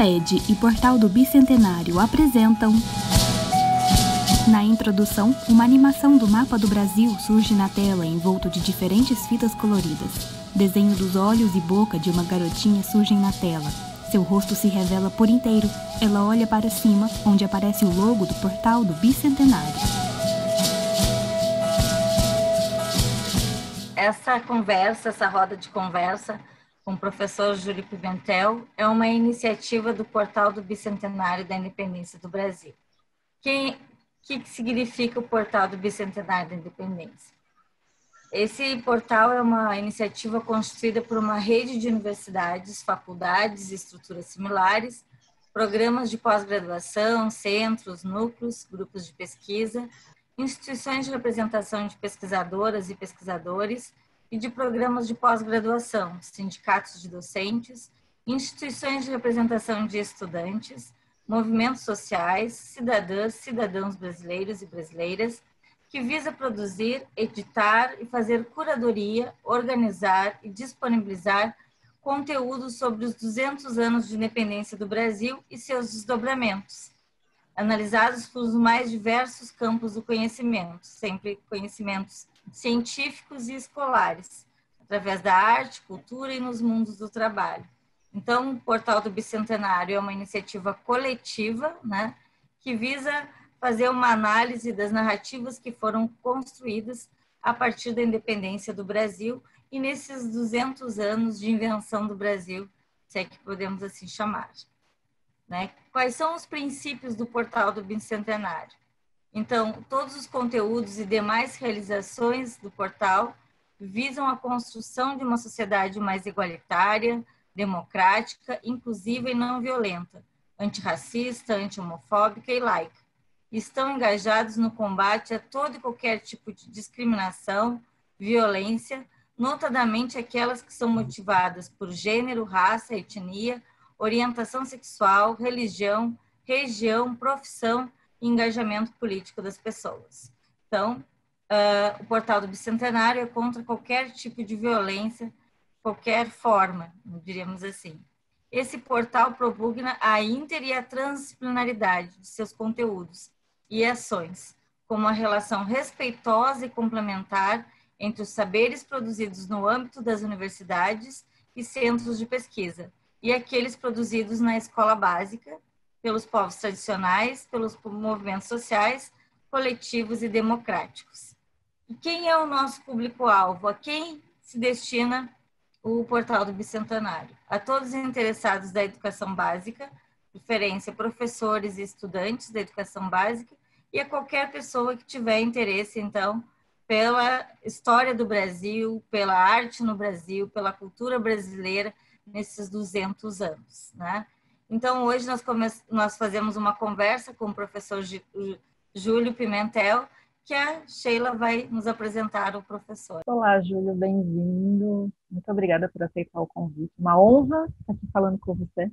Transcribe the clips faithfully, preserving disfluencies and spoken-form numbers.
Ed e Portal do Bicentenário apresentam... Na introdução, uma animação do mapa do Brasil surge na tela envolto de diferentes fitas coloridas. Desenho dos olhos e boca de uma garotinha surgem na tela. Seu rosto se revela por inteiro. Ela olha para cima, onde aparece o logo do Portal do Bicentenário. Essa conversa, essa roda de conversa com o professor Júlio Pimentel é uma iniciativa do Portal do Bicentenário da Independência do Brasil. Quem, o que significa o Portal do Bicentenário da Independência? Esse portal é uma iniciativa construída por uma rede de universidades, faculdades e estruturas similares, programas de pós-graduação, centros, núcleos, grupos de pesquisa, instituições de representação de pesquisadoras e pesquisadores e de programas de pós-graduação, sindicatos de docentes, instituições de representação de estudantes, movimentos sociais, cidadãs, cidadãos brasileiros e brasileiras, que visa produzir, editar e fazer curadoria, organizar e disponibilizar conteúdos sobre os duzentos anos de independência do Brasil e seus desdobramentos, analisados pelos mais diversos campos do conhecimento, sempre conhecimentos científicos e escolares, através da arte, cultura e nos mundos do trabalho. Então, o Portal do Bicentenário é uma iniciativa coletiva, né, que visa fazer uma análise das narrativas que foram construídas a partir da independência do Brasil e nesses duzentos anos de invenção do Brasil, se é que podemos assim chamar. Né? Quais são os princípios do Portal do Bicentenário? Então, todos os conteúdos e demais realizações do portal visam a construção de uma sociedade mais igualitária, democrática, inclusiva e não violenta, antirracista, anti-homofóbica e laica. Estão engajados no combate a todo e qualquer tipo de discriminação, violência, notadamente aquelas que são motivadas por gênero, raça, etnia, orientação sexual, religião, região, profissão e engajamento político das pessoas. Então, uh, o Portal do Bicentenário é contra qualquer tipo de violência, qualquer forma, diríamos assim. Esse portal propugna a inter e a transdisciplinaridade de seus conteúdos e ações, como a relação respeitosa e complementar entre os saberes produzidos no âmbito das universidades e centros de pesquisa, e aqueles produzidos na escola básica, pelos povos tradicionais, pelos movimentos sociais, coletivos e democráticos. E quem é o nosso público-alvo? A quem se destina o Portal do Bicentenário? A todos os interessados da educação básica, preferência professores e estudantes da educação básica, e a qualquer pessoa que tiver interesse, então, pela história do Brasil, pela arte no Brasil, pela cultura brasileira nesses duzentos anos, né? Então, hoje nós, come... nós fazemos uma conversa com o professor Júlio Pimentel, que a Sheila vai nos apresentar o professor. Olá, Júlio, bem-vindo. Muito obrigada por aceitar o convite. Uma honra estar aqui falando com você.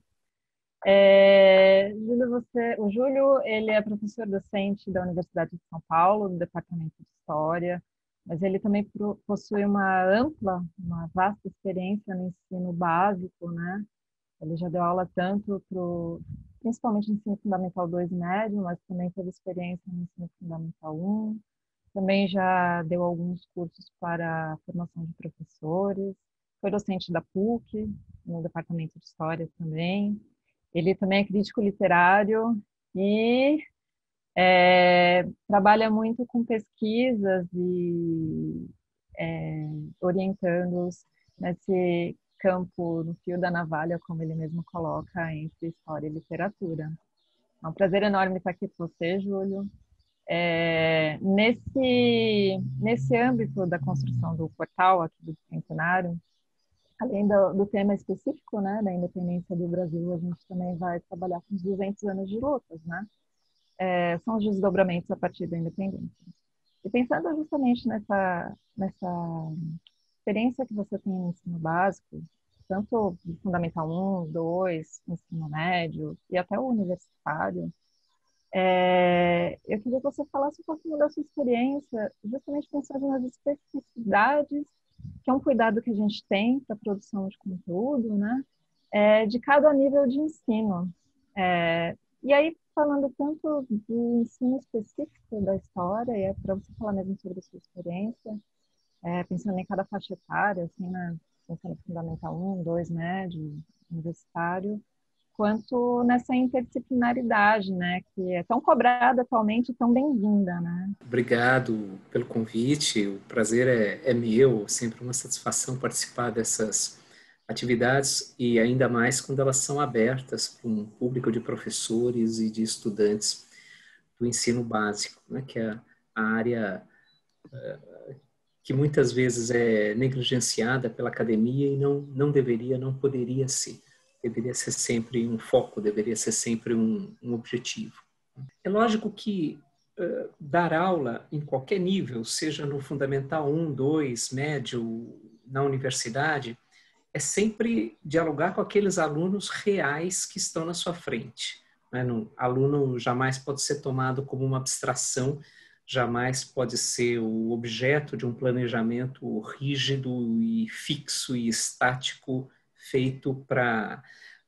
É, Júlio, você, o Júlio, ele é professor docente da Universidade de São Paulo, no Departamento de História, mas ele também possui uma ampla, uma vasta experiência no ensino básico, né? Ele já deu aula tanto pro, principalmente no ensino fundamental dois médio, mas também teve experiência no ensino fundamental um. Também já deu alguns cursos para a formação de professores. Foi docente da P U C, no Departamento de História também. Ele também é crítico literário e é, trabalha muito com pesquisas e é, orientando-os nesse campo, no fio da navalha, como ele mesmo coloca, entre história e literatura. É um prazer enorme estar aqui com você, Júlio. É, nesse, nesse âmbito da construção do portal aqui do Bicentenário, além do, do tema específico, né, da independência do Brasil, a gente também vai trabalhar com os duzentos anos de lutas, né? É, são os desdobramentos a partir da independência. E pensando justamente nessa, nessa experiência que você tem no ensino básico, tanto do Fundamental um, dois, ensino médio e até o universitário, é, eu queria que você falasse um pouquinho da sua experiência, justamente pensando nas especificidades, que é um cuidado que a gente tem para a produção de conteúdo, né? É, de cada nível de ensino. É, e aí, falando tanto do ensino específico da história, e é para você falar mesmo sobre a sua experiência, é, pensando em cada faixa etária, assim, né, pensando em Fundamental um, dois, médio, universitário, quanto nessa interdisciplinaridade, né, que é tão cobrada atualmente e tão bem-vinda, né? Obrigado pelo convite, o prazer é, é meu, sempre uma satisfação participar dessas atividades e ainda mais quando elas são abertas para um público de professores e de estudantes do ensino básico, né, que é a área uh, que muitas vezes é negligenciada pela academia e não, não deveria, não poderia ser. Deveria ser sempre um foco, deveria ser sempre um, um objetivo. É lógico que uh, dar aula em qualquer nível, seja no Fundamental um, dois, médio, na universidade, é sempre dialogar com aqueles alunos reais que estão na sua frente. Né? O aluno jamais pode ser tomado como uma abstração, jamais pode ser o objeto de um planejamento rígido e fixo e estático feito para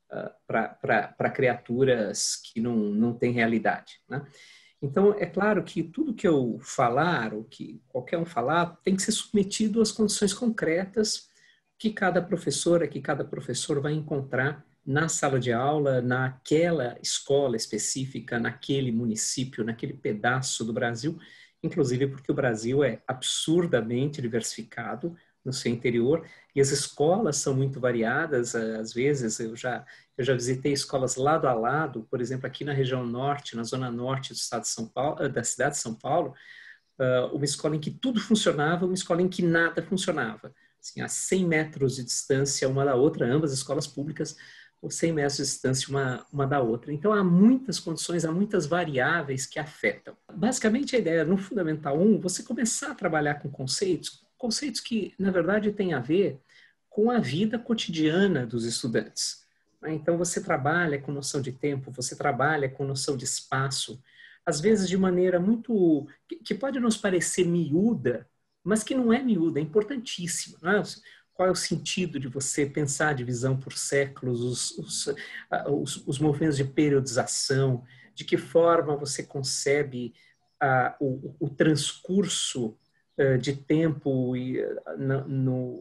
para criaturas que não, não têm realidade. Né? Então, é claro que tudo que eu falar, ou que qualquer um falar, tem que ser submetido às condições concretas que cada professora, que cada professor vai encontrar na sala de aula, naquela escola específica, naquele município, naquele pedaço do Brasil, inclusive porque o Brasil é absurdamente diversificado no seu interior e as escolas são muito variadas. Às vezes eu já, eu já visitei escolas lado a lado, por exemplo, aqui na região norte, na zona norte do estado de São Paulo, da cidade de São Paulo, uma escola em que tudo funcionava, uma escola em que nada funcionava. Assim, a cem metros de distância uma da outra, ambas escolas públicas, ou cem metros de distância uma, uma da outra. Então, há muitas condições, há muitas variáveis que afetam. Basicamente, a ideia, no Fundamental um, você começar a trabalhar com conceitos, conceitos que, na verdade, têm a ver com a vida cotidiana dos estudantes. Então, você trabalha com noção de tempo, você trabalha com noção de espaço, às vezes de maneira muito... que pode nos parecer miúda, mas que não é miúda, é importantíssima. Não é? Qual é o sentido de você pensar a divisão por séculos, os, os, os, os movimentos de periodização, de que forma você concebe uh, o, o transcurso uh, de tempo e, uh, no, no,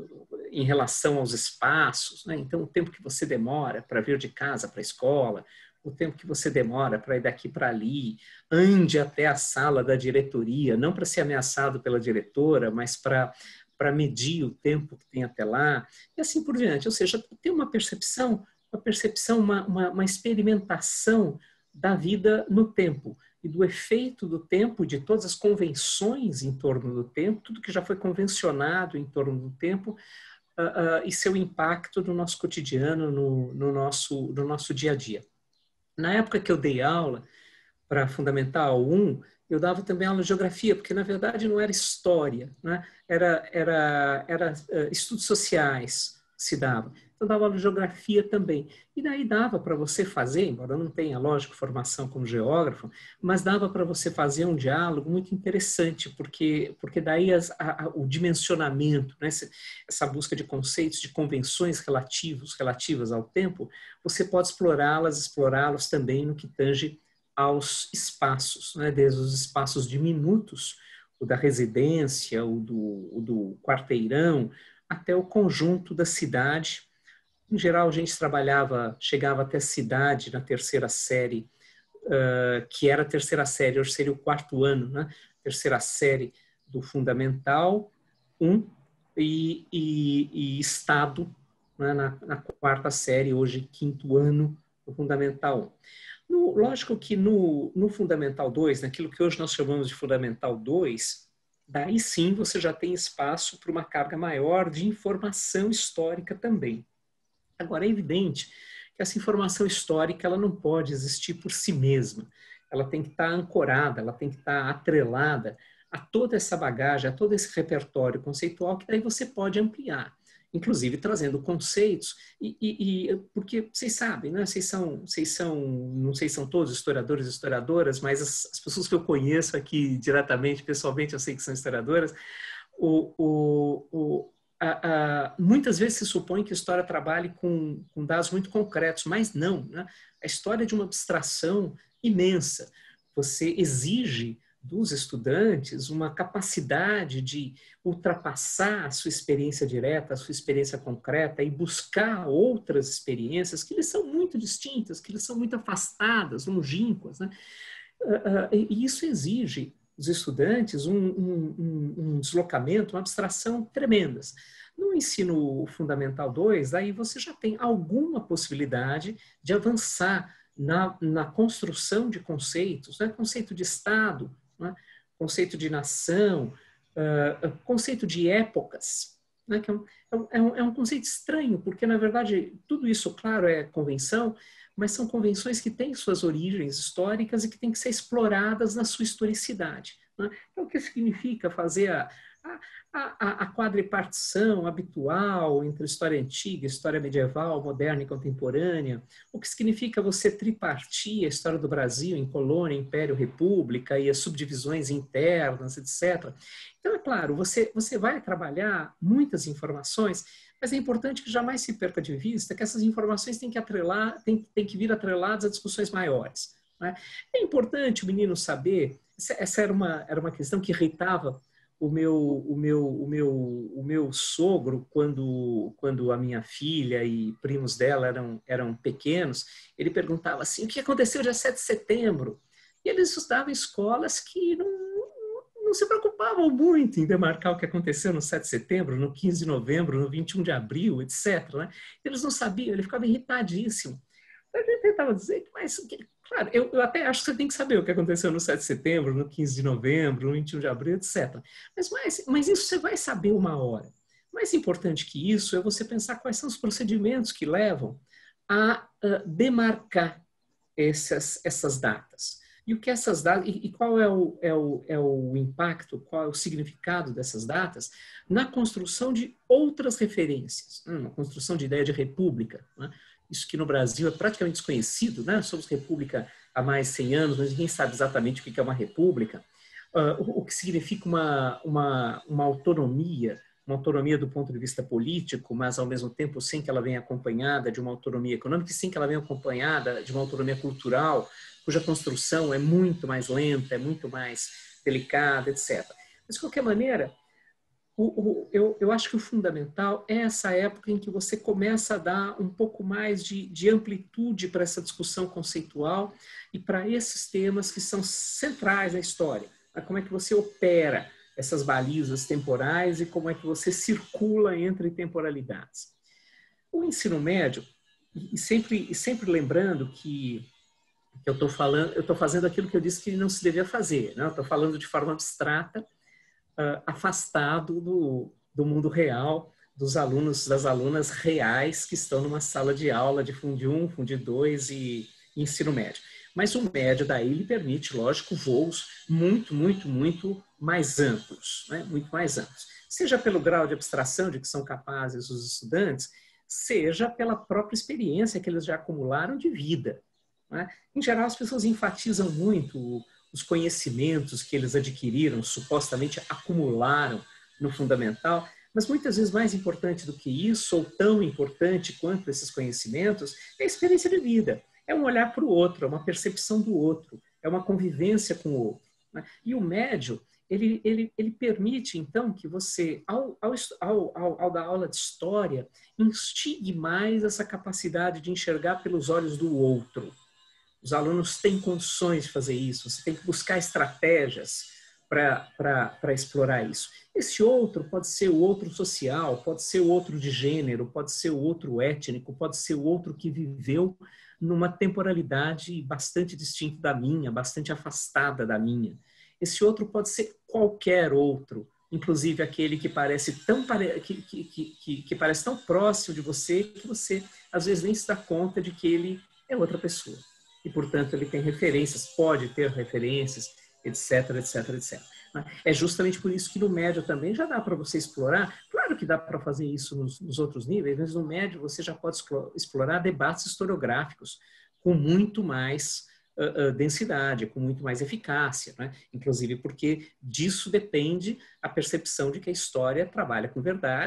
em relação aos espaços, né? Então, o tempo que você demora para vir de casa para a escola, o tempo que você demora para ir daqui para ali, ande até a sala da diretoria, não para ser ameaçado pela diretora, mas para para medir o tempo que tem até lá, e assim por diante. Ou seja, tem uma percepção, uma percepção, uma, uma, uma experimentação da vida no tempo e do efeito do tempo, de todas as convenções em torno do tempo, tudo que já foi convencionado em torno do tempo, uh, uh, e seu impacto no nosso cotidiano, no, no, nosso, no nosso dia a dia. Na época que eu dei aula para Fundamental um, eu dava também aula de geografia, porque na verdade não era história, né? era, era, era uh, estudos sociais que se dava. Então dava aula de geografia também. E daí dava para você fazer, embora eu não tenha, lógico, formação como geógrafo, mas dava para você fazer um diálogo muito interessante, porque, porque daí as, a, a, o dimensionamento, né? essa, essa busca de conceitos, de convenções relativos, relativas ao tempo, você pode explorá-las, explorá-los também no que tange aos espaços, né? Desde os espaços diminutos, o da residência, o do, o do quarteirão, até o conjunto da cidade. Em geral, a gente trabalhava, chegava até a cidade na terceira série, uh, que era a terceira série, hoje seria o quarto ano, né? Terceira série do Fundamental um e, e, e Estado, né? na, na quarta série, hoje quinto ano do Fundamental um. No, lógico que no, no Fundamental dois, naquilo que hoje nós chamamos de Fundamental dois, daí sim você já tem espaço para uma carga maior de informação histórica também. Agora, é evidente que essa informação histórica ela não pode existir por si mesma. Ela tem que estar ancorada, ela tem que estar atrelada a toda essa bagagem, a todo esse repertório conceitual que daí você pode ampliar. Inclusive trazendo conceitos, e, e, e porque vocês sabem, né? vocês, são, vocês são, não sei se são todos historiadores e historiadoras, mas as, as pessoas que eu conheço aqui diretamente, pessoalmente, eu sei que são historiadoras, o, o, o, a, a, muitas vezes se supõe que a história trabalhe com, com dados muito concretos, mas não, né? A história é de uma abstração imensa. Você exige dos estudantes uma capacidade de ultrapassar a sua experiência direta, a sua experiência concreta e buscar outras experiências que lhes são muito distintas, que lhes são muito afastadas, longínquas, né? E isso exige dos estudantes um, um, um deslocamento, uma abstração tremendas. No ensino fundamental dois, aí você já tem alguma possibilidade de avançar na, na construção de conceitos, né? Conceito de Estado, né? Conceito de nação, uh, conceito de épocas, né? Que é um, é, um, é um conceito estranho, porque, na verdade, tudo isso, claro, é convenção, mas são convenções que têm suas origens históricas e que têm que ser exploradas na sua historicidade, né? Então, o que significa fazer a, a, a, a quadripartição habitual entre história antiga, história medieval, moderna e contemporânea? O que significa você tripartir a história do Brasil em colônia, império, república e as subdivisões internas, etcétera? Então, é claro, você, você vai trabalhar muitas informações, mas é importante que jamais se perca de vista que essas informações têm que, atrelar, têm, têm que vir atreladas a discussões maiores, né? É importante o menino saber, essa era uma, era uma questão que irritava o meu, o meu, o meu, o meu sogro quando, quando a minha filha e primos dela eram, eram pequenos. Ele perguntava assim, o que aconteceu dia sete de setembro? E eles estudavam em escolas que não, não se preocupavam muito em demarcar o que aconteceu no sete de setembro, no quinze de novembro, no vinte e um de abril, etcétera, né? Eles não sabiam, ele ficava irritadíssimo. A gente tentava dizer, mas, claro, eu, eu até acho que você tem que saber o que aconteceu no sete de setembro, no quinze de novembro, no vinte e um de abril, etcétera. Mas, mas, mas isso você vai saber uma hora. Mais importante que isso é você pensar quais são os procedimentos que levam a uh, demarcar essas, essas datas. E o que essas datas, e, e qual é o, é, o, é o impacto, qual é o significado dessas datas na construção de outras referências, né? Na construção de ideia de república, né? Isso que no Brasil é praticamente desconhecido, né? Somos república há mais de cem anos, mas ninguém sabe exatamente o que é uma república. Uh, o, o que significa uma, uma, uma autonomia, uma autonomia do ponto de vista político, mas ao mesmo tempo sem que ela venha acompanhada de uma autonomia econômica e sem que ela venha acompanhada de uma autonomia cultural, cuja construção é muito mais lenta, é muito mais delicada, etcétera. Mas, de qualquer maneira, o, o, eu, eu acho que o fundamental é essa época em que você começa a dar um pouco mais de, de amplitude para essa discussão conceitual e para esses temas que são centrais na história. Como é que você opera essas balizas temporais e como é que você circula entre temporalidades. O ensino médio, e sempre, e sempre lembrando que que eu estou falando, eu estou fazendo aquilo que eu disse que não se devia fazer, né? Eu estou falando de forma abstrata, uh, afastado do, do mundo real, dos alunos, das alunas reais que estão numa sala de aula de Fundi um, Fundi dois e, e ensino médio. Mas o médio daí lhe permite, lógico, voos muito, muito, muito mais amplos, né? Muito mais amplos. Seja pelo grau de abstração de que são capazes os estudantes, seja pela própria experiência que eles já acumularam de vida. Em geral, as pessoas enfatizam muito os conhecimentos que eles adquiriram, supostamente acumularam no fundamental, mas muitas vezes mais importante do que isso, ou tão importante quanto esses conhecimentos, é a experiência de vida. É um olhar para o outro, é uma percepção do outro, é uma convivência com o outro. E o médio, ele, ele, ele permite, então, que você, ao, ao, ao, ao dar aula de história, instigue mais essa capacidade de enxergar pelos olhos do outro. Os alunos têm condições de fazer isso, você tem que buscar estratégias para explorar isso. Esse outro pode ser o outro social, pode ser o outro de gênero, pode ser o outro étnico, pode ser o outro que viveu numa temporalidade bastante distinta da minha, bastante afastada da minha. Esse outro pode ser qualquer outro, inclusive aquele que parece tão, que, que, que, que parece tão próximo de você que você às vezes nem se dá conta de que ele é outra pessoa. E, portanto, ele tem referências, pode ter referências, etc, etc, etcétera. É justamente por isso que no médio também já dá para você explorar. Claro que dá para fazer isso nos, nos outros níveis, mas no médio você já pode explorar debates historiográficos com muito mais uh, uh, densidade, com muito mais eficácia, né? Inclusive porque disso depende a percepção de que a história trabalha com verdades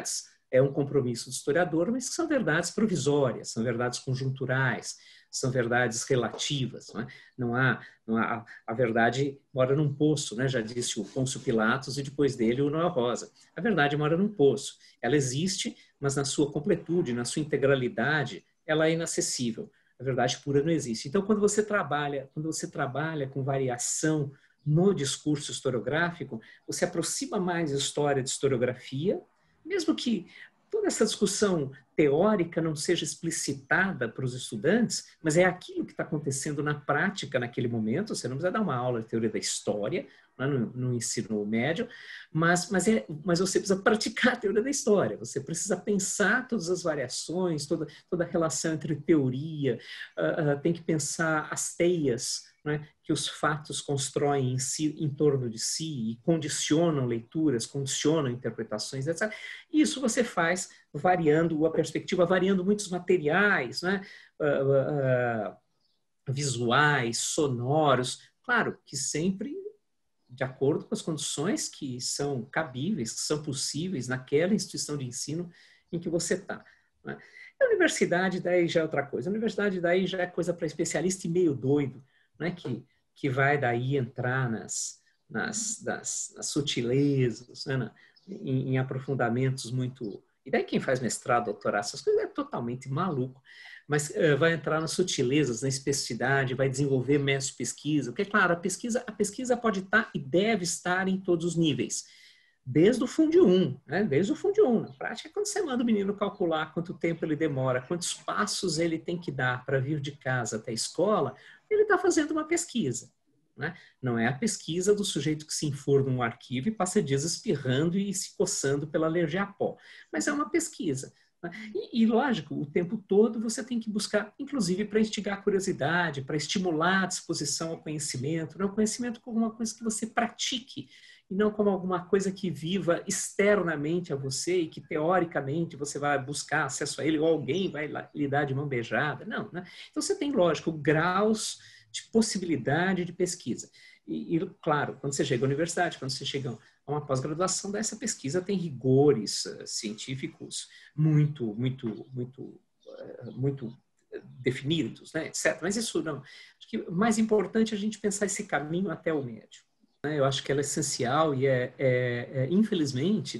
é um compromisso do historiador, mas que são verdades provisórias, são verdades conjunturais, são verdades relativas. Não é? Não há, não há, a verdade mora num poço, né? Já disse o Pôncio Pilatos e depois dele o Noel Rosa. A verdade mora num poço. Ela existe, mas na sua completude, na sua integralidade, ela é inacessível. A verdade pura não existe. Então, quando você trabalha, quando você trabalha com variação no discurso historiográfico, você aproxima mais a história de historiografia, mesmo que toda essa discussão teórica não seja explicitada para os estudantes, mas é aquilo que está acontecendo na prática naquele momento. Você não precisa dar uma aula de teoria da história, né, no, no ensino médio, mas, mas, é, mas você precisa praticar a teoria da história, você precisa pensar todas as variações, toda, toda a relação entre teoria, uh, uh, tem que pensar as teias, né, que os fatos constroem em, si, em torno de si e condicionam leituras, condicionam interpretações, etcétera. Isso você faz variando a perspectiva, variando muitos materiais, né, uh, uh, uh, visuais, sonoros, claro que sempre de acordo com as condições que são cabíveis, que são possíveis naquela instituição de ensino em que você está. Né? A universidade daí já é outra coisa. A universidade daí já é coisa para especialista e meio doido, né? que, que vai daí entrar nas, nas, nas, nas sutilezas, né? Na, em, em aprofundamentos muito... E daí quem faz mestrado, doutorado, essas coisas é totalmente maluco. Mas uh, vai entrar nas sutilezas, na especificidade, vai desenvolver métodos de pesquisa, porque, claro, a pesquisa, a pesquisa pode estar e deve estar em todos os níveis, desde o Fundo um, né? Desde o Fundo um. Na prática, quando você manda o menino calcular quanto tempo ele demora, quantos passos ele tem que dar para vir de casa até a escola, ele está fazendo uma pesquisa. Né? Não é a pesquisa do sujeito que se enforna num arquivo e passa dias espirrando e se coçando pela alergia a pó, mas é uma pesquisa. E, e, lógico, o tempo todo você tem que buscar, inclusive para instigar a curiosidade, para estimular a disposição ao conhecimento, não o conhecimento como uma coisa que você pratique, e não como alguma coisa que viva externamente a você e que teoricamente você vai buscar acesso a ele, ou alguém vai lhe dar de mão beijada. Não, né? Então você tem, lógico, graus de possibilidade de pesquisa. E, e, claro, quando você chega à universidade, quando você chega a uma pós-graduação, dessa pesquisa tem rigores uh, científicos muito, muito, muito, uh, muito definidos, né, etcétera. Mas isso não. Acho que o mais importante é a gente pensar esse caminho até o médio. Né? Eu acho que ela é essencial e, é, é, é, infelizmente,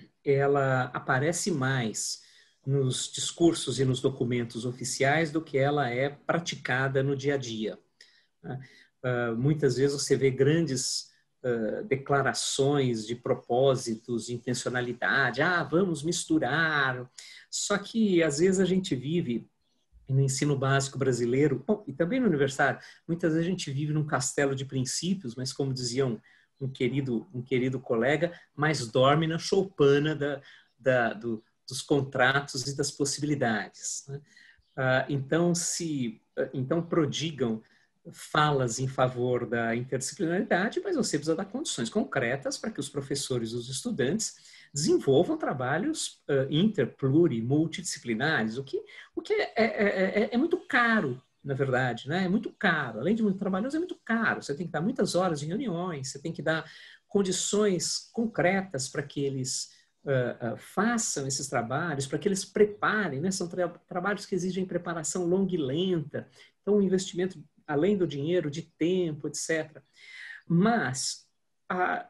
ela aparece mais nos discursos e nos documentos oficiais do que ela é praticada no dia a dia. Né? Uh, muitas vezes você vê grandes uh, declarações de propósitos, de intencionalidade, ah, vamos misturar. Só que, às vezes, a gente vive no ensino básico brasileiro, bom, e também no universitário, muitas vezes a gente vive num castelo de princípios, mas, como dizia um, um, querido, um querido colega, mas dorme na choupana da, da, do, dos contratos e das possibilidades. Né? Uh, então, se, então, prodigam falas em favor da interdisciplinaridade, mas você precisa dar condições concretas para que os professores e os estudantes desenvolvam trabalhos uh, inter, pluri, multidisciplinares, o que, o que é, é, é, é muito caro, na verdade, né? É muito caro. Além de muito trabalhoso, é muito caro. Você tem que dar muitas horas de reuniões, você tem que dar condições concretas para que eles uh, uh, façam esses trabalhos, para que eles preparem, né? São tra trabalhos que exigem preparação longa e lenta, então um investimento além do dinheiro, de tempo, etcétera. Mas, a,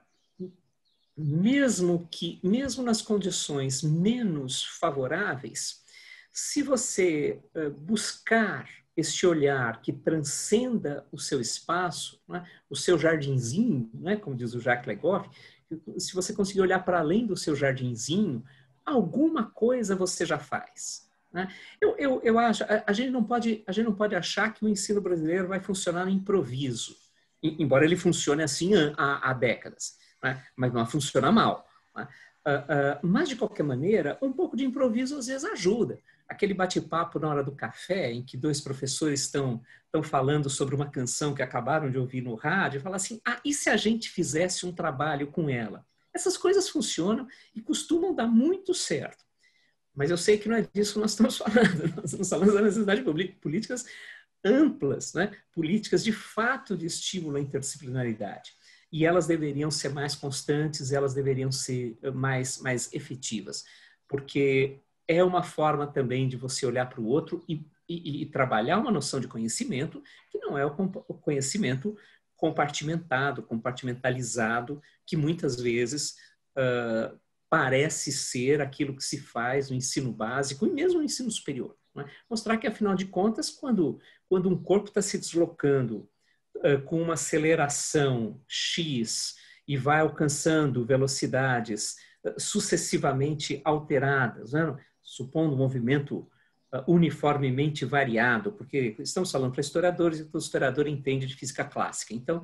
mesmo que, mesmo nas condições menos favoráveis, se você uh, buscar este olhar que transcenda o seu espaço, né, o seu jardinzinho, né, como diz o Jacques Legoff, se você conseguir olhar para além do seu jardinzinho, alguma coisa você já faz. Né? Eu, eu, eu acho, a, a, gente não pode, a gente não pode achar que o ensino brasileiro vai funcionar no improviso, embora ele funcione assim há, há décadas, né? Mas não funciona mal. Né? Uh, uh, mas, de qualquer maneira, um pouco de improviso às vezes ajuda. Aquele bate-papo na hora do café, em que dois professores estão, estão falando sobre uma canção que acabaram de ouvir no rádio, e falam assim, ah, e se a gente fizesse um trabalho com ela? Essas coisas funcionam e costumam dar muito certo. Mas eu sei que não é disso que nós estamos falando. Nós estamos falando da necessidade de políticas amplas, né? Políticas de fato de estímulo à interdisciplinaridade. E elas deveriam ser mais constantes, elas deveriam ser mais, mais efetivas. porque é uma forma também de você olhar para o outro e, e, e trabalhar uma noção de conhecimento que não é o, o conhecimento compartimentado, compartimentalizado, que muitas vezes uh, parece ser aquilo que se faz no ensino básico e mesmo no ensino superior. Né? Mostrar que, afinal de contas, quando, quando um corpo está se deslocando uh, com uma aceleração X e vai alcançando velocidades uh, sucessivamente alteradas, né? Supondo um movimento uh, uniformemente variado, porque estamos falando para historiadores e todo historiador entende de física clássica. Então,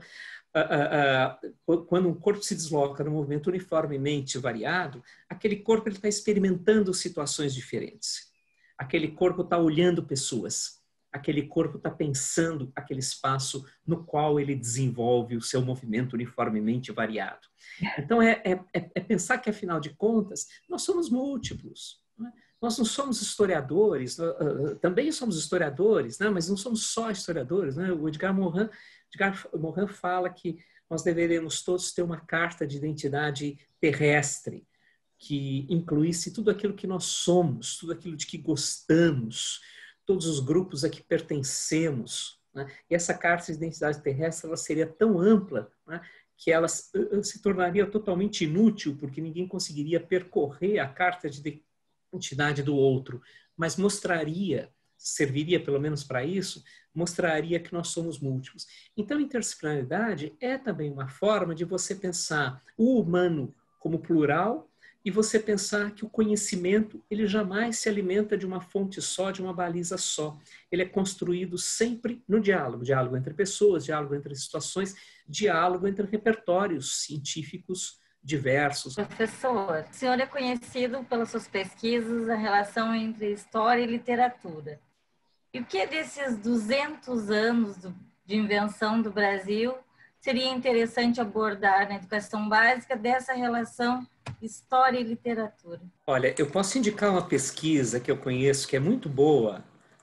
uh, uh, uh, quando um corpo se desloca num movimento uniformemente variado, aquele corpo está experimentando situações diferentes. Aquele corpo está olhando pessoas. Aquele corpo está pensando aquele espaço no qual ele desenvolve o seu movimento uniformemente variado. Então, é, é, é pensar que, afinal de contas, nós somos múltiplos. Não é? Nós não somos historiadores, também somos historiadores, né? Mas não somos só historiadores. Né? O Edgar Morin, Edgar Morin fala que nós deveríamos todos ter uma carta de identidade terrestre, que incluísse tudo aquilo que nós somos, tudo aquilo de que gostamos, todos os grupos a que pertencemos. Né? E essa carta de identidade terrestre ela seria tão ampla, né, que ela se tornaria totalmente inútil, porque ninguém conseguiria percorrer a carta de identidade do outro, mas mostraria, serviria pelo menos para isso, mostraria que nós somos múltiplos. Então, interdisciplinaridade é também uma forma de você pensar o humano como plural e você pensar que o conhecimento ele jamais se alimenta de uma fonte só, de uma baliza só. Ele é construído sempre no diálogo, diálogo entre pessoas, diálogo entre situações, diálogo entre repertórios científicos diversos. Professor, o senhor é conhecido pelas suas pesquisas, a relação entre história e literatura. E o que desses duzentos anos de invenção do Brasil seria interessante abordar na educação básica dessa relação história e literatura? Olha, eu posso indicar uma pesquisa que eu conheço, que é muito boa,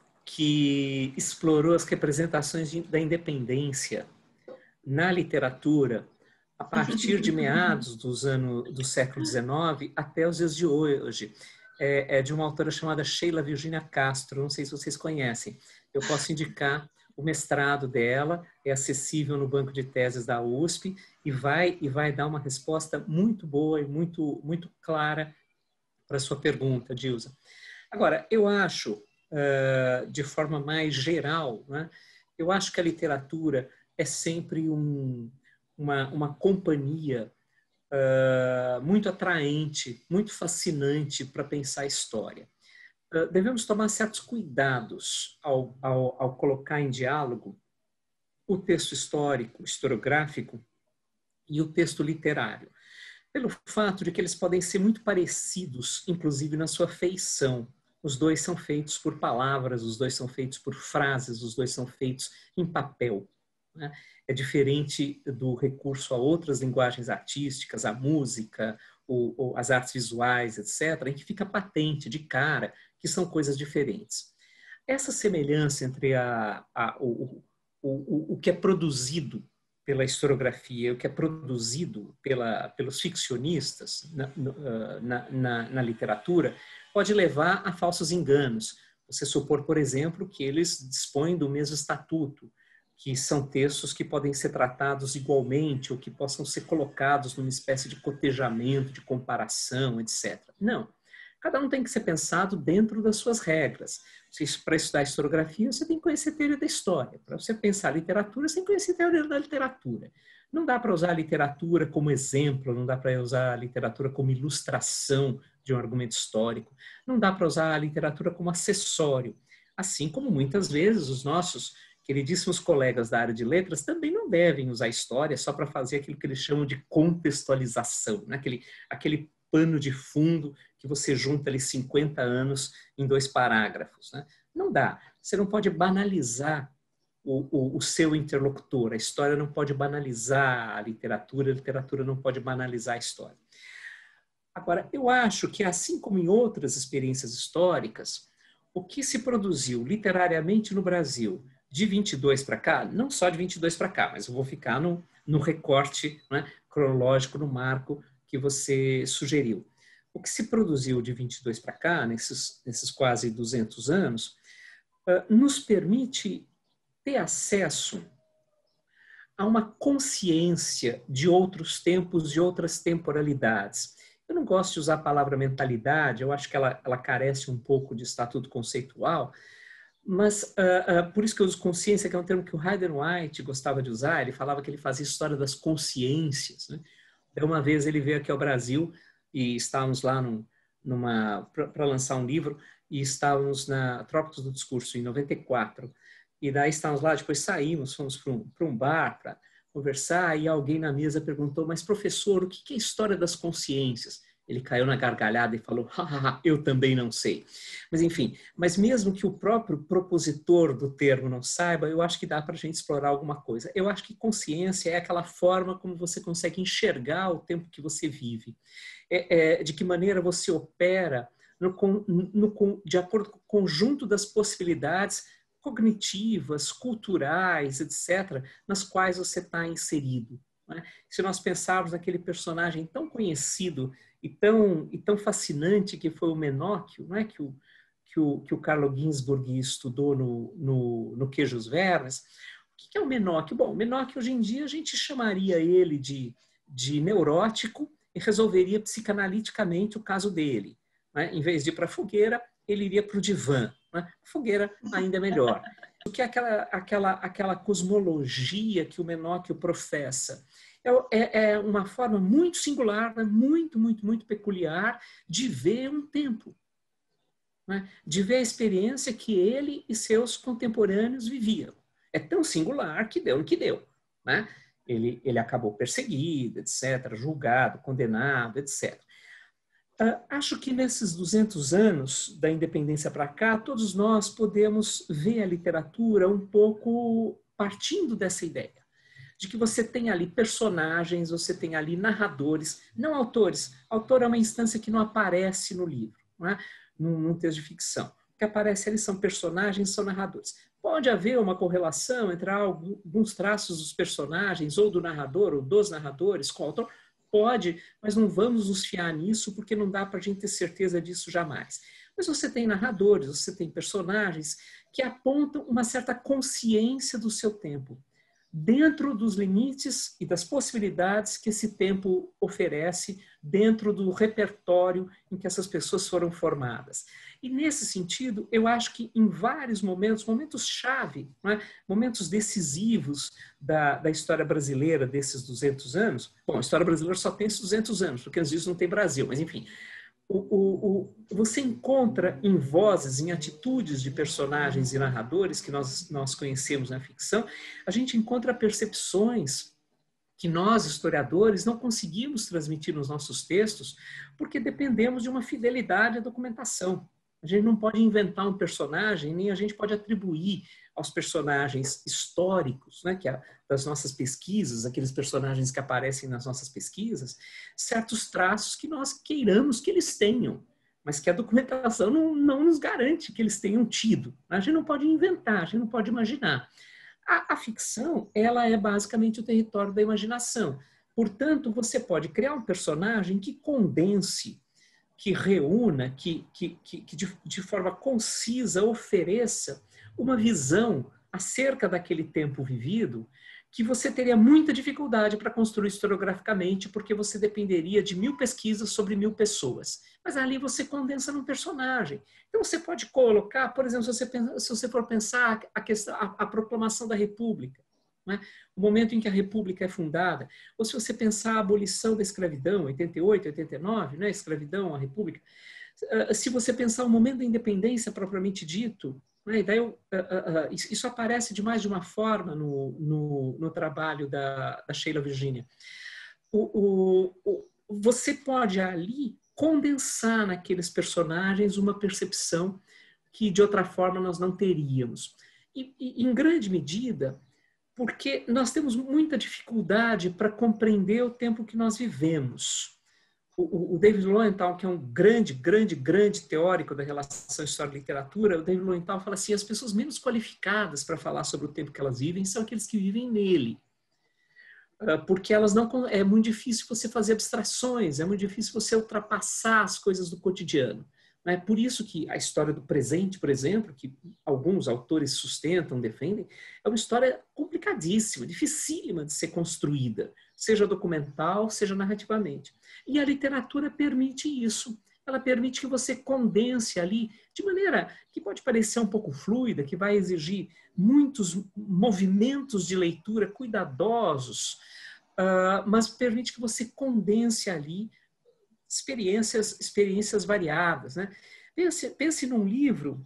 que explorou as representações de, da independência na literatura a partir de meados dos anos do século dezenove até os dias de hoje. É, é de uma autora chamada Sheila Virginia Castro, não sei se vocês conhecem. Eu posso indicar o mestrado dela, é acessível no banco de teses da U S P e vai, e vai dar uma resposta muito boa e muito, muito clara para a sua pergunta, Dilsa. Agora, eu acho, uh, de forma mais geral, né, eu acho que a literatura é sempre um, uma, uma companhia uh, muito atraente, muito fascinante para pensar a história. Uh, devemos tomar certos cuidados ao, ao, ao colocar em diálogo o texto histórico, historiográfico e o texto literário, pelo fato de que eles podem ser muito parecidos, inclusive na sua feição. Os dois são feitos por palavras, os dois são feitos por frases, os dois são feitos em papel. Né? É diferente do recurso a outras linguagens artísticas, a música, ou, ou as artes visuais, etcétera, em que fica patente, de cara, que são coisas diferentes. Essa semelhança entre a, a, o, o, o, o que é produzido pela historiografia, o que é produzido pela, pelos ficcionistas na, na, na, na literatura, pode levar a falsos enganos. Você supor, por exemplo, que eles dispõem do mesmo estatuto, que são textos que podem ser tratados igualmente ou que possam ser colocados numa espécie de cotejamento, de comparação, etcétera. Não. Cada um tem que ser pensado dentro das suas regras. Para estudar historiografia, você tem que conhecer a teoria da história. Para você pensar literatura, você tem que conhecer a teoria da literatura. Não dá para usar a literatura como exemplo, não dá para usar a literatura como ilustração de um argumento histórico, não dá para usar a literatura como acessório. Assim como muitas vezes os nossos queridíssimos colegas da área de letras também não devem usar a história só para fazer aquilo que eles chamam de contextualização, né? aquele, aquele pano de fundo que você junta ali cinquenta anos em dois parágrafos. Né? Não dá. Você não pode banalizar o, o, o seu interlocutor. A história não pode banalizar a literatura, a literatura não pode banalizar a história. Agora, eu acho que assim como em outras experiências históricas, o que se produziu literariamente no Brasil de vinte e dois para cá, não só de vinte e dois para cá, mas eu vou ficar no, no recorte, né, cronológico, no marco que você sugeriu. o que se produziu de vinte e dois para cá, nesses, nesses quase duzentos anos, nos permite ter acesso a uma consciência de outros tempos, de outras temporalidades. Eu não gosto de usar a palavra mentalidade, eu acho que ela, ela carece um pouco de estatuto conceitual, mas uh, uh, por isso que eu uso consciência, que é um termo que o Hayden White gostava de usar. Ele falava que ele fazia história das consciências, né? Uma vez ele veio aqui ao Brasil e estávamos lá num, numa para lançar um livro, e estávamos na Trópicos do Discurso, em noventa e quatro. E daí estávamos lá, depois saímos, fomos para um, para um bar para conversar, e alguém na mesa perguntou: mas professor, o que é a história das consciências? Ele caiu na gargalhada e falou: hahaha, eu também não sei. Mas enfim, mas mesmo que o próprio propositor do termo não saiba, eu acho que dá para a gente explorar alguma coisa. Eu acho que consciência é aquela forma como você consegue enxergar o tempo que você vive. É, é, de que maneira você opera no, no, de acordo com o conjunto das possibilidades cognitivas, culturais, etcétera, nas quais você está inserido, né? Se nós pensarmos naquele personagem tão conhecido e tão, e tão fascinante que foi o Menóquio, não é? que, o, que, o, que o Carlo Ginzburg estudou no, no, no Queijos Vermes. O que é o Menóquio? Bom, o Menóquio hoje em dia a gente chamaria ele de, de neurótico e resolveria psicanaliticamente o caso dele, né? Em vez de ir para a fogueira, ele iria para o divã. Né? Fogueira ainda é melhor. O que é aquela, aquela, aquela cosmologia que o Menóquio professa? É, é uma forma muito singular, né? muito, muito, muito peculiar de ver um tempo, né? De ver a experiência que ele e seus contemporâneos viviam. É tão singular que deu no que deu, né? Ele, ele acabou perseguido, etcétera, julgado, condenado, etcétera. Uh, acho que nesses duzentos anos da independência para cá, todos nós podemos ver a literatura um pouco partindo dessa ideia, de que você tem ali personagens, você tem ali narradores, não autores. Autor é uma instância que não aparece no livro, não é? num, num texto de ficção. O que aparece ali são personagens, são narradores. Pode haver uma correlação entre alguns traços dos personagens, ou do narrador, ou dos narradores, com o autor. Pode, mas não vamos nos fiar nisso, porque não dá para a gente ter certeza disso jamais. Mas você tem narradores, você tem personagens que apontam uma certa consciência do seu tempo, dentro dos limites e das possibilidades que esse tempo oferece, dentro do repertório em que essas pessoas foram formadas. E nesse sentido, eu acho que em vários momentos, momentos-chave, né, momentos decisivos da, da história brasileira desses duzentos anos, bom, a história brasileira só tem esses duzentos anos, porque às vezes não tem Brasil, mas enfim, o, o, o, você encontra em vozes, em atitudes de personagens e narradores que nós, nós conhecemos na ficção, a gente encontra percepções que nós, historiadores, não conseguimos transmitir nos nossos textos porque dependemos de uma fidelidade à documentação. A gente não pode inventar um personagem, nem a gente pode atribuir aos personagens históricos, né, que é das nossas pesquisas, aqueles personagens que aparecem nas nossas pesquisas, certos traços que nós queiramos que eles tenham, mas que a documentação não, não nos garante que eles tenham tido. A gente não pode inventar, a gente não pode imaginar. A, a ficção, ela é basicamente o território da imaginação. Portanto, você pode criar um personagem que condense, que reúna, que, que, que, que de, de forma concisa ofereça uma visão acerca daquele tempo vivido que você teria muita dificuldade para construir historiograficamente, porque você dependeria de mil pesquisas sobre mil pessoas. Mas ali você condensa num personagem. Então você pode colocar, por exemplo, se você, pensa, se você for pensar a, questão, a, a proclamação da República, né? O momento em que a República é fundada, ou se você pensar a abolição da escravidão, oitenta e oito, oitenta e nove, né? Escravidão, a República, se você pensar o momento da independência propriamente dito, né? E daí eu, uh, uh, isso aparece de mais de uma forma no, no, no trabalho da, da Sheila Virginia. O, o, o, você pode ali condensar naqueles personagens uma percepção que de outra forma nós não teríamos. E, e em grande medida, porque nós temos muita dificuldade para compreender o tempo que nós vivemos. O, o David Lowenthal, que é um grande, grande, grande teórico da relação história-literatura, o David Lowenthal fala assim, as pessoas menos qualificadas para falar sobre o tempo que elas vivem são aqueles que vivem nele. porque elas não, é muito difícil você fazer abstrações, é muito difícil você ultrapassar as coisas do cotidiano. É por isso que a história do presente, por exemplo, que alguns autores sustentam, defendem, é uma história complicadíssima, dificílima de ser construída, seja documental, seja narrativamente. E a literatura permite isso. Ela permite que você condense ali, de maneira que pode parecer um pouco fluida, que vai exigir muitos movimentos de leitura cuidadosos, uh, mas permite que você condense ali experiências, experiências variadas, né? Pense, pense num livro,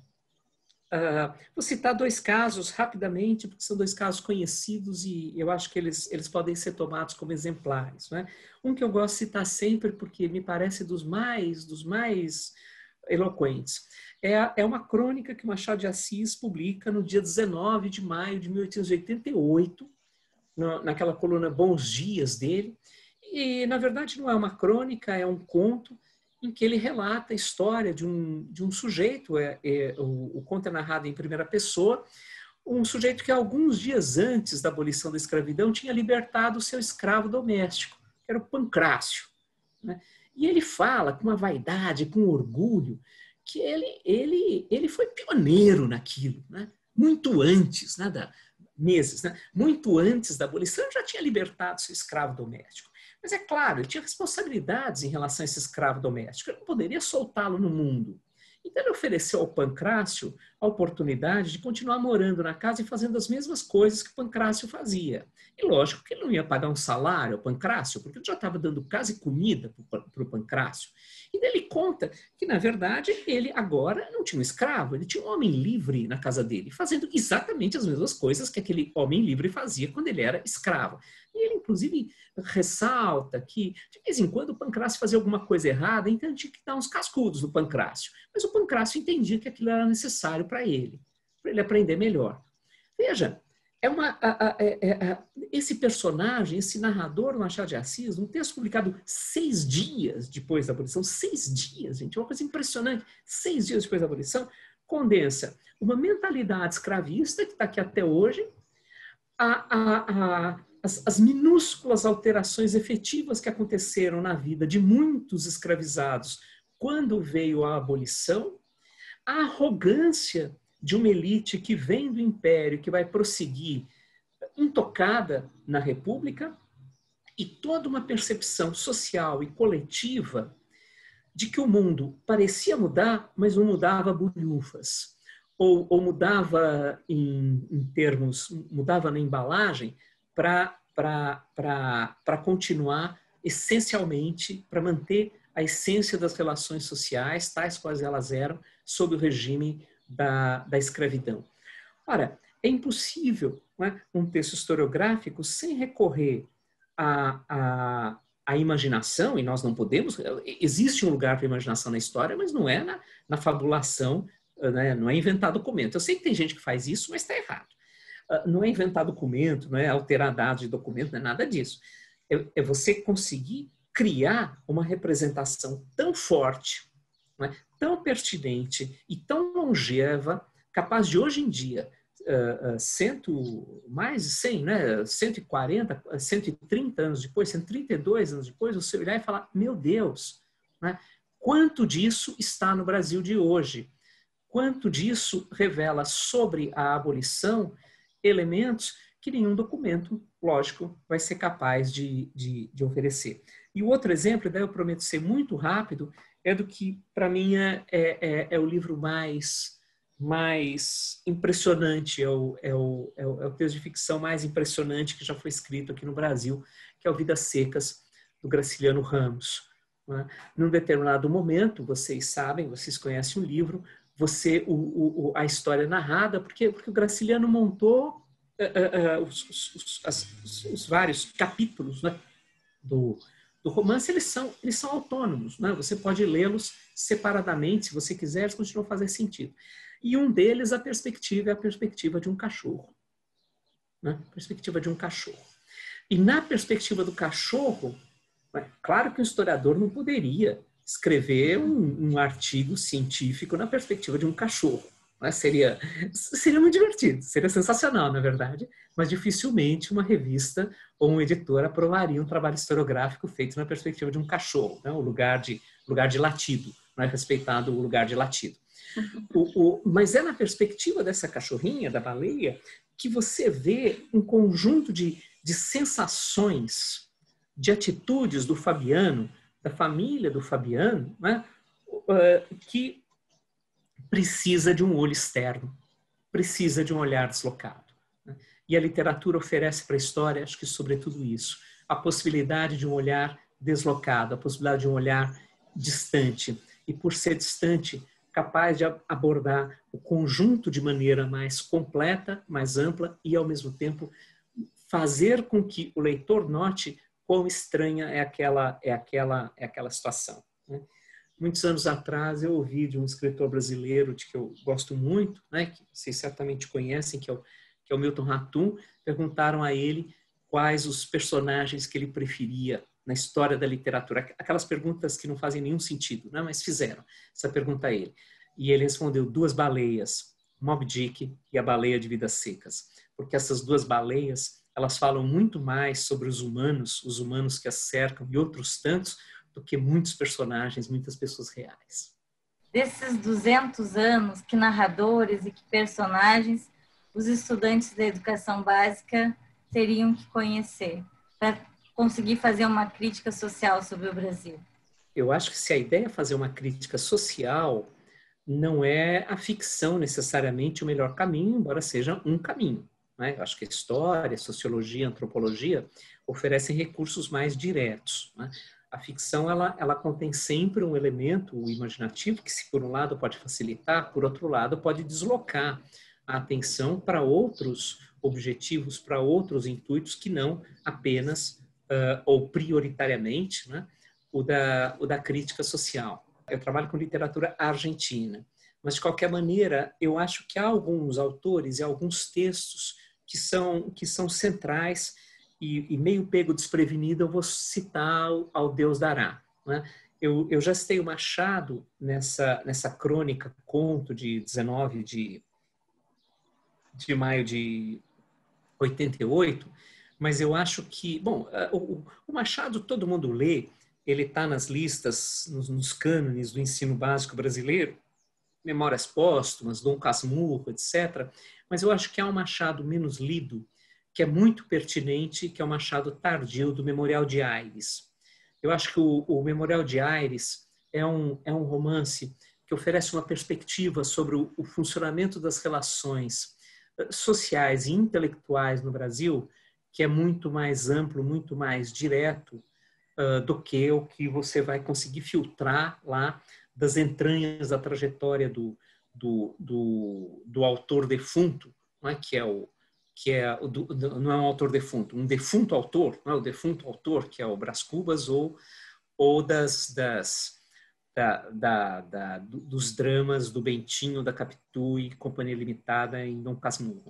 uh, vou citar dois casos rapidamente, porque são dois casos conhecidos e eu acho que eles, eles podem ser tomados como exemplares, né? Um que eu gosto de citar sempre, porque me parece dos mais, dos mais eloquentes, é, é uma crônica que Machado de Assis publica no dia dezenove de maio de mil oitocentos e oitenta e oito, no, naquela coluna Bons Dias dele. E, na verdade, não é uma crônica, é um conto em que ele relata a história de um, de um sujeito, é, é, o, o conto é narrado em primeira pessoa, um sujeito que alguns dias antes da abolição da escravidão tinha libertado o seu escravo doméstico, que era o Pancrácio, né? E ele fala com uma vaidade, com orgulho, que ele, ele, ele foi pioneiro naquilo, né? Muito antes, né, da, meses, né? Muito antes da abolição, já tinha libertado seu escravo doméstico. Mas é claro, ele tinha responsabilidades em relação a esse escravo doméstico, ele não poderia soltá-lo no mundo. Então ele ofereceu ao Pancrácio a oportunidade de continuar morando na casa e fazendo as mesmas coisas que o Pancrácio fazia. E lógico que ele não ia pagar um salário ao Pancrácio, porque ele já estava dando casa e comida para o Pancrácio. E daí ele conta que, na verdade, ele agora não tinha um escravo, ele tinha um homem livre na casa dele, fazendo exatamente as mesmas coisas que aquele homem livre fazia quando ele era escravo. E ele, inclusive, ressalta que, de vez em quando, o Pancrácio fazia alguma coisa errada, então tinha que dar uns cascudos no Pancrácio. Mas o Pancrácio entendia que aquilo era necessário para ele, para ele aprender melhor. Veja, é uma, a, a, a, a, esse personagem, esse narrador do Machado de Assis, um texto publicado seis dias depois da abolição, seis dias, gente, é uma coisa impressionante, seis dias depois da abolição, condensa uma mentalidade escravista que está aqui até hoje, a, a, a, as, as minúsculas alterações efetivas que aconteceram na vida de muitos escravizados quando veio a abolição, a arrogância de uma elite que vem do Império, que vai prosseguir intocada na República, e toda uma percepção social e coletiva de que o mundo parecia mudar, mas não mudava bolhufas, ou, ou mudava em, em termos, mudava na embalagem para continuar essencialmente, para manter a essência das relações sociais, tais quais elas eram, sob o regime Da, da escravidão. Ora, é impossível, não é, um texto historiográfico sem recorrer à, à, à imaginação, e nós não podemos, existe um lugar para a imaginação na história, mas não é na, na fabulação, né, não é inventar documento. Eu sei que tem gente que faz isso, mas está errado. Não é inventar documento, não é alterar dados de documento, não é nada disso. É, é você conseguir criar uma representação tão forte, não é, tão pertinente e tão longeva, capaz de hoje em dia, uh, uh, cento, mais de cem, né, cento e quarenta, cento e trinta anos depois, cento e trinta e dois anos depois, você olhar e falar, meu Deus, né, quanto disso está no Brasil de hoje? Quanto disso revela sobre a abolição elementos que nenhum documento, lógico, vai ser capaz de, de, de oferecer. E o outro exemplo, daí eu prometo ser muito rápido, é do que, para mim, é, é, é o livro mais, mais impressionante, é o, é, o, é, o, é o texto de ficção mais impressionante que já foi escrito aqui no Brasil, que é o Vidas Secas, do Graciliano Ramos. Né? Num determinado momento, vocês sabem, vocês conhecem o livro, você, o, o, a história é narrada, porque, porque o Graciliano montou uh, uh, os, os, os, os vários capítulos, né, do do romance, eles são, eles são autônomos, né? Você pode lê-los separadamente, se você quiser, eles continuam a fazer sentido. E um deles, a perspectiva, é a perspectiva de um cachorro. Né? A perspectiva de um cachorro. E na perspectiva do cachorro, né, claro que um historiador não poderia escrever um, um artigo científico na perspectiva de um cachorro. Né? Seria, seria muito divertido, seria sensacional, na verdade, mas dificilmente uma revista ou um editor aprovaria um trabalho historiográfico feito na perspectiva de um cachorro, né? O lugar de, lugar de latido, não é respeitado o lugar de latido. O, o, mas é na perspectiva dessa cachorrinha, da baleia, que você vê um conjunto de, de sensações, de atitudes do Fabiano, da família do Fabiano, né? uh, que precisa de um olho externo, precisa de um olhar deslocado. Né? E a literatura oferece para a história, acho que sobretudo isso, a possibilidade de um olhar deslocado, a possibilidade de um olhar distante. E por ser distante, capaz de abordar o conjunto de maneira mais completa, mais ampla e, ao mesmo tempo, fazer com que o leitor note quão estranha é aquela, é aquela, é aquela situação. Né? Muitos anos atrás, eu ouvi de um escritor brasileiro de que eu gosto muito, né, que vocês certamente conhecem, que é o, que é o Milton Ratum, perguntaram a ele quais os personagens que ele preferia na história da literatura. Aquelas perguntas que não fazem nenhum sentido, né? Mas fizeram essa pergunta a ele. E ele respondeu: duas baleias, Moby Dick e a baleia de Vidas Secas. Porque essas duas baleias, elas falam muito mais sobre os humanos, os humanos que as cercam e outros tantos, do que muitos personagens, muitas pessoas reais. Desses duzentos anos, que narradores e que personagens os estudantes da educação básica teriam que conhecer para conseguir fazer uma crítica social sobre o Brasil? Eu acho que se a ideia é fazer uma crítica social, não é a ficção necessariamente o melhor caminho, embora seja um caminho. Né? Eu acho que a história, a sociologia, a antropologia oferecem recursos mais diretos. Né? A ficção, ela, ela contém sempre um elemento imaginativo que, se por um lado pode facilitar, por outro lado pode deslocar a atenção para outros objetivos, para outros intuitos que não apenas Uh, ou prioritariamente, né, o, da, o da crítica social. Eu trabalho com literatura argentina, mas de qualquer maneira eu acho que há alguns autores e alguns textos que são, que são centrais e, e meio pego desprevenido eu vou citar ao Deus dará. Né? Eu, eu já citei o Machado nessa, nessa crônica, conto de dezenove de, de maio de oitenta e oito, mas eu acho que, bom, o, o Machado todo mundo lê, ele está nas listas, nos, nos cânones do ensino básico brasileiro, Memórias Póstumas, Dom Casmurro, etcétera. Mas eu acho que há um Machado menos lido, que é muito pertinente, que é o Machado tardio do Memorial de Aires. Eu acho que o, o Memorial de Aires é um, é um romance que oferece uma perspectiva sobre o, o funcionamento das relações sociais e intelectuais no Brasil, que é muito mais amplo, muito mais direto uh, do que o que você vai conseguir filtrar lá das entranhas da trajetória do, do, do, do autor defunto, não é? que é o que é o do, não é um autor defunto, um defunto autor, não é o defunto autor que é o Brás Cubas ou ou das, das da, da, da, dos dramas do Bentinho, da Capitu e Companhia Limitada em Dom Casmurro.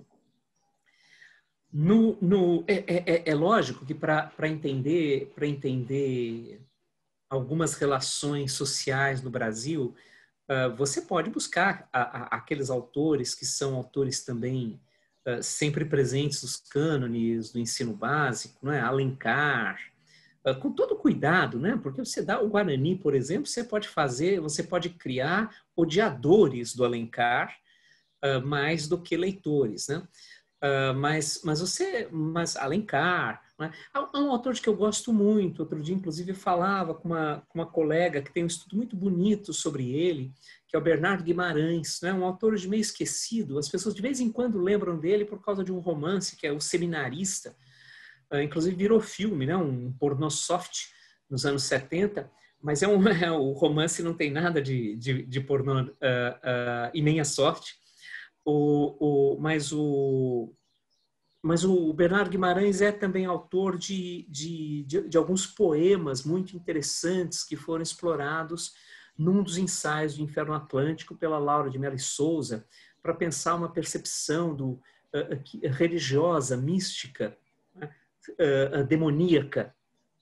No, no, é, é, é lógico que para entender, para entender algumas relações sociais no Brasil, uh, você pode buscar a, a, aqueles autores que são autores também uh, sempre presentes nos cânones do ensino básico, não é? Alencar, uh, com todo cuidado, né? Porque você dá o Guarani, por exemplo, você pode fazer, você pode criar odiadores do Alencar uh, mais do que leitores, né? Uh, mas, mas você, mas Alencar, né? há, há um autor que eu gosto muito, outro dia inclusive eu falava com uma, com uma colega que tem um estudo muito bonito sobre ele, que é o Bernardo Guimarães, né? Um autor de meio esquecido, as pessoas de vez em quando lembram dele por causa de um romance que é O Seminarista, uh, inclusive virou filme, né? Um pornô soft nos anos setenta, mas é um, é, o romance não tem nada de, de, de pornô uh, uh, e nem a sorte. O, o, mas, o, mas o Bernardo Guimarães é também autor de, de, de, de alguns poemas muito interessantes que foram explorados num dos ensaios do Inferno Atlântico pela Laura de Mello e Souza, para pensar uma percepção do, uh, religiosa, mística, né, uh, demoníaca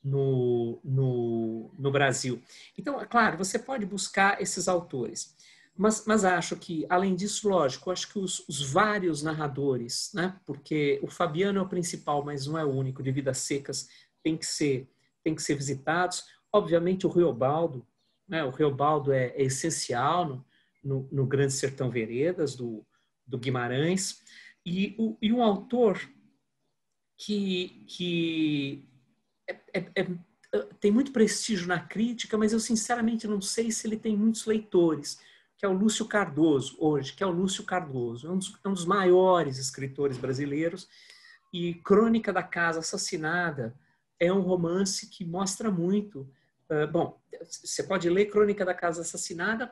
no, no, no Brasil. Então, é claro, você pode buscar esses autores. Mas, mas acho que, além disso, lógico, acho que os, os vários narradores, né? Porque o Fabiano é o principal, mas não é o único, de Vidas Secas, tem que ser, tem que ser visitados. Obviamente, o Riobaldo, né? O Riobaldo é, é essencial no, no, no Grande Sertão Veredas, do, do Guimarães. E, o, e um autor que, que é, é, é, tem muito prestígio na crítica, mas eu, sinceramente, não sei se ele tem muitos leitores, que é o Lúcio Cardoso, hoje, que é o Lúcio Cardoso, é um dos, é um dos maiores escritores brasileiros, e Crônica da Casa Assassinada é um romance que mostra muito. Uh, bom, você pode ler Crônica da Casa Assassinada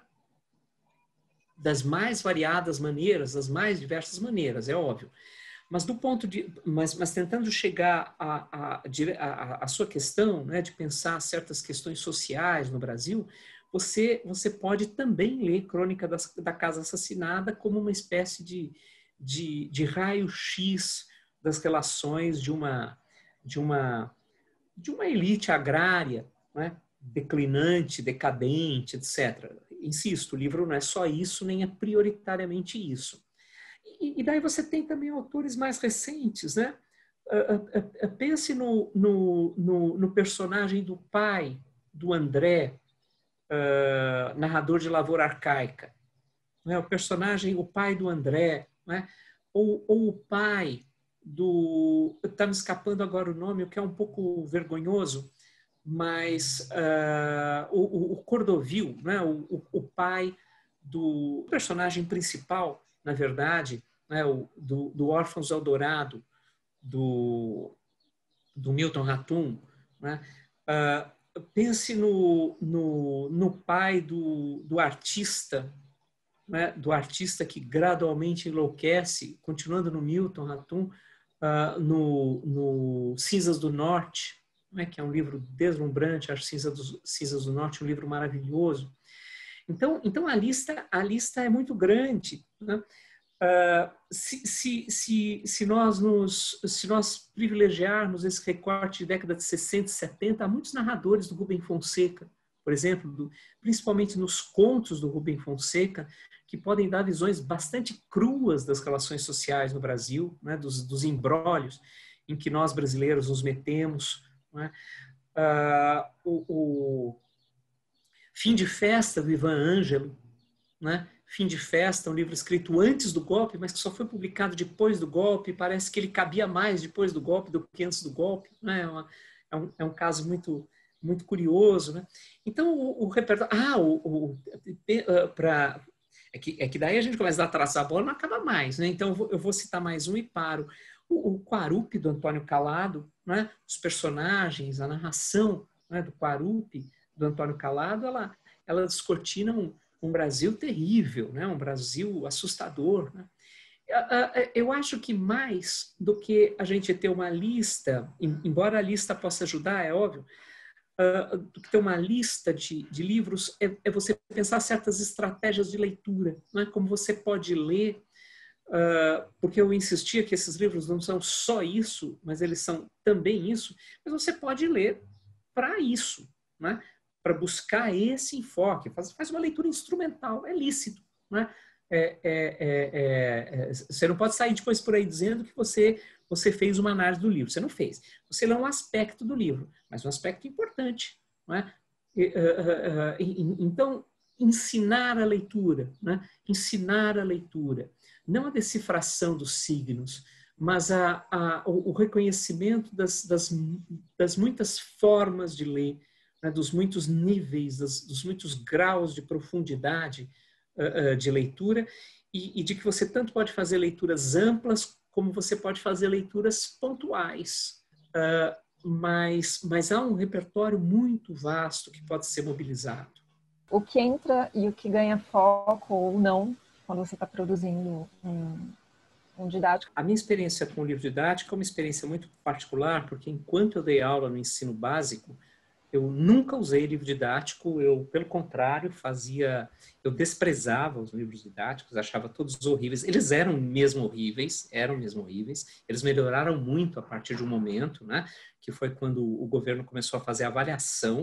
das mais variadas maneiras, das mais diversas maneiras, é óbvio. Mas do ponto de, mas, mas tentando chegar à a, a, a, a sua questão, né, de pensar certas questões sociais no Brasil, Você, você pode também ler Crônica da, da Casa Assassinada como uma espécie de, de, de raio-x das relações de uma, de uma, de uma elite agrária, né? Declinante, decadente, etcétera. Insisto, o livro não é só isso, nem é prioritariamente isso. E, e daí você tem também autores mais recentes, né? Uh, uh, uh, pense no, no, no, no personagem do pai do André, Uh, narrador de Lavoura Arcaica, né? O personagem, o pai do André, né? ou, ou o pai do... Está me escapando agora o nome, o que é um pouco vergonhoso, mas uh, o, o Cordovil, né? o, o, o pai do personagem principal, na verdade, né? o, do, do Órfãos Eldorado, do, do Milton Ratum, né? Uh, pense no, no, no pai do, do artista, né? do artista que gradualmente enlouquece, continuando no Milton Ratum, uh, no, no Cinzas do Norte, né? que é um livro deslumbrante, acho Cinza do, Cinzas do Norte um livro maravilhoso. Então, então a, lista, a lista é muito grande, né? Uh, se, se, se, se, nós nos, se nós privilegiarmos esse recorte de década de sessenta e setenta, há muitos narradores do Rubem Fonseca, por exemplo, do, principalmente nos contos do Rubem Fonseca, que podem dar visões bastante cruas das relações sociais no Brasil, né, dos, dos embrólios em que nós brasileiros nos metemos. Né? Uh, o, o Fim de Festa, do Ivan Ângelo, né? Fim de Festa, um livro escrito antes do golpe, mas que só foi publicado depois do golpe. Parece que ele cabia mais depois do golpe do que antes do golpe. Né? É, uma, é, um, é um caso muito, muito curioso. Né? Então, o, o repertório... Ah, o, o, pra, é, que, é que daí a gente começa a traçar a bola e não acaba mais. Né? Então, eu vou, eu vou citar mais um e paro. O, o Quarupi, do Antônio Calado, né? Os personagens, a narração, né? do Quarupi, do Antônio Calado, ela, ela descortina um um Brasil terrível, né? Um Brasil assustador. Né? Eu acho que mais do que a gente ter uma lista, embora a lista possa ajudar, é óbvio, do que ter uma lista de, de livros, é, é você pensar certas estratégias de leitura, né? Como você pode ler, porque eu insistia que esses livros não são só isso, mas eles são também isso, mas você pode ler para isso, né? Para buscar esse enfoque, faz, faz uma leitura instrumental, é lícito. Né? É, é, é, é, você não pode sair depois por aí dizendo que você, você fez uma análise do livro, você não fez. Você lê um aspecto do livro, mas um aspecto importante. Né? E, uh, uh, uh, então, ensinar a leitura, né? ensinar a leitura, não a decifração dos signos, mas a, a, o, o reconhecimento das, das, das muitas formas de ler, né, dos muitos níveis, dos, dos muitos graus de profundidade uh, uh, de leitura, e, e de que você tanto pode fazer leituras amplas, como você pode fazer leituras pontuais. Uh, mas, mas há um repertório muito vasto que pode ser mobilizado. O que entra e o que ganha foco ou não, quando você está produzindo um, um didático? A minha experiência com o livro didático é uma experiência muito particular, porque enquanto eu dei aula no ensino básico, eu nunca usei livro didático, eu, pelo contrário, fazia... Eu desprezava os livros didáticos, achava todos horríveis. Eles eram mesmo horríveis, eram mesmo horríveis. Eles melhoraram muito a partir de um momento, né, que foi quando o governo começou a fazer avaliação,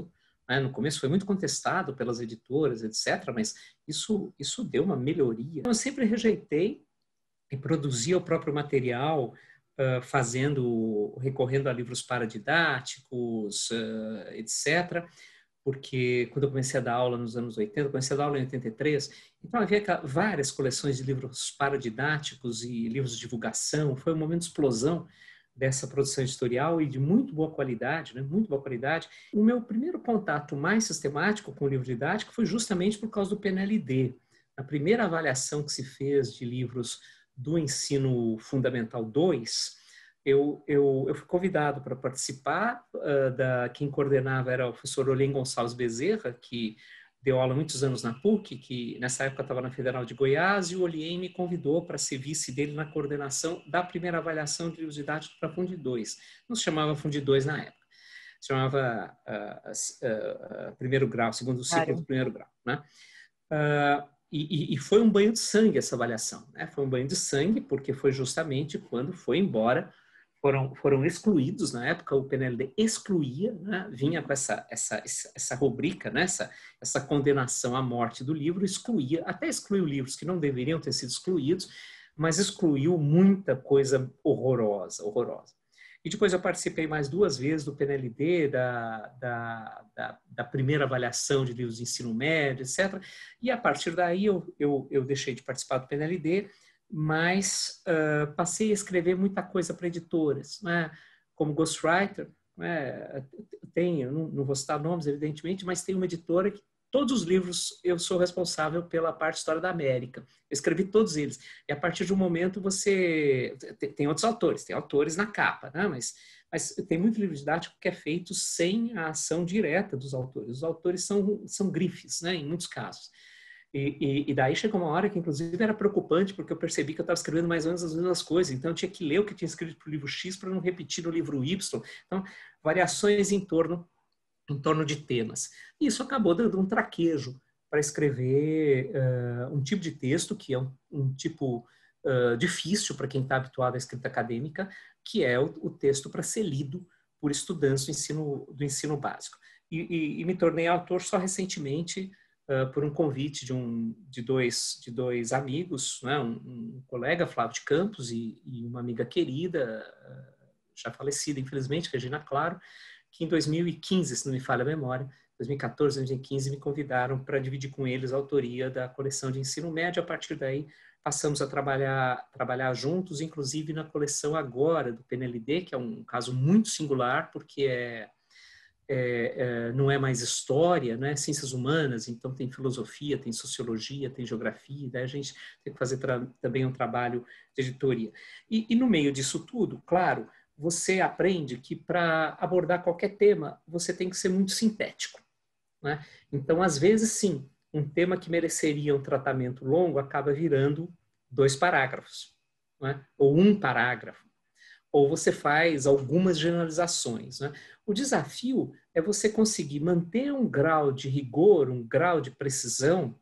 né? No começo foi muito contestado pelas editoras, etcétera, mas isso, isso deu uma melhoria. Eu sempre rejeitei e produzia o próprio material, uh, fazendo, recorrendo a livros paradidáticos, uh, etcétera, porque quando eu comecei a dar aula nos anos oitenta, eu comecei a dar aula em oitenta e três, então havia várias coleções de livros paradidáticos e livros de divulgação, foi um momento de explosão dessa produção editorial e de muito boa qualidade, né? Muito boa qualidade. O meu primeiro contato mais sistemático com o livro didático foi justamente por causa do P N L D. A primeira avaliação que se fez de livros do ensino fundamental dois, eu, eu, eu fui convidado para participar, uh, da, quem coordenava era o professor Olhem Gonçalves Bezerra, que deu aula há muitos anos na P U C, que nessa época estava na Federal de Goiás, e o Olhem me convidou para ser vice dele na coordenação da primeira avaliação de livros didáticos para Fundi dois. Não se chamava Fundi dois na época, se chamava uh, uh, uh, primeiro grau, segundo ciclo do primeiro grau, né? Uh, E, e foi um banho de sangue essa avaliação, né? Foi um banho de sangue porque foi justamente quando foi embora, foram, foram excluídos, na época o P N L D excluía, né? Vinha com essa, essa, essa rubrica, né? essa, essa condenação à morte do livro, excluía, até excluiu livros que não deveriam ter sido excluídos, mas excluiu muita coisa horrorosa, horrorosa. E depois eu participei mais duas vezes do P N L D, da, da, da, da primeira avaliação de livros de ensino médio, etcétera. E a partir daí eu, eu, eu deixei de participar do P N L D, mas uh, passei a escrever muita coisa para editoras, né? Como ghostwriter, né? Tem, eu não, não vou citar nomes, evidentemente, mas tem uma editora que todos os livros eu sou responsável pela parte de História da América. Eu escrevi todos eles. E a partir de um momento você... Tem outros autores, tem autores na capa, né? mas, mas tem muito livro didático que é feito sem a ação direta dos autores. Os autores são, são grifes, né? Em muitos casos. E, e, e daí chegou uma hora que, inclusive, era preocupante, porque eu percebi que eu estava escrevendo mais ou menos as mesmas coisas. Então, eu tinha que ler o que eu tinha escrito para o livro X para não repetir no livro Y. Então, variações em torno em torno de temas. E isso acabou dando um traquejo para escrever uh, um tipo de texto que é um, um tipo uh, difícil para quem está habituado à escrita acadêmica, que é o, o texto para ser lido por estudantes do ensino, do ensino básico. E, e, e me tornei autor só recentemente uh, por um convite de, um, de, dois, de dois amigos, né? um, um colega, Flávio de Campos, e, e uma amiga querida, uh, já falecida, infelizmente, Regina Claro, que em dois mil e quinze, se não me falha a memória, dois mil e quatorze, dois mil e quinze, me convidaram para dividir com eles a autoria da coleção de ensino médio. A partir daí, passamos a trabalhar, trabalhar juntos, inclusive na coleção agora do P N L D, que é um caso muito singular, porque é, é, é, não é mais história, não é ciências humanas, então tem filosofia, tem sociologia, tem geografia, daí a gente tem que fazer também um trabalho de editoria. E, e no meio disso tudo, claro, você aprende que para abordar qualquer tema, você tem que ser muito sintético, né? Então, às vezes, sim, um tema que mereceria um tratamento longo acaba virando dois parágrafos, né? Ou um parágrafo. Ou você faz algumas generalizações, né? O desafio é você conseguir manter um grau de rigor, um grau de precisão,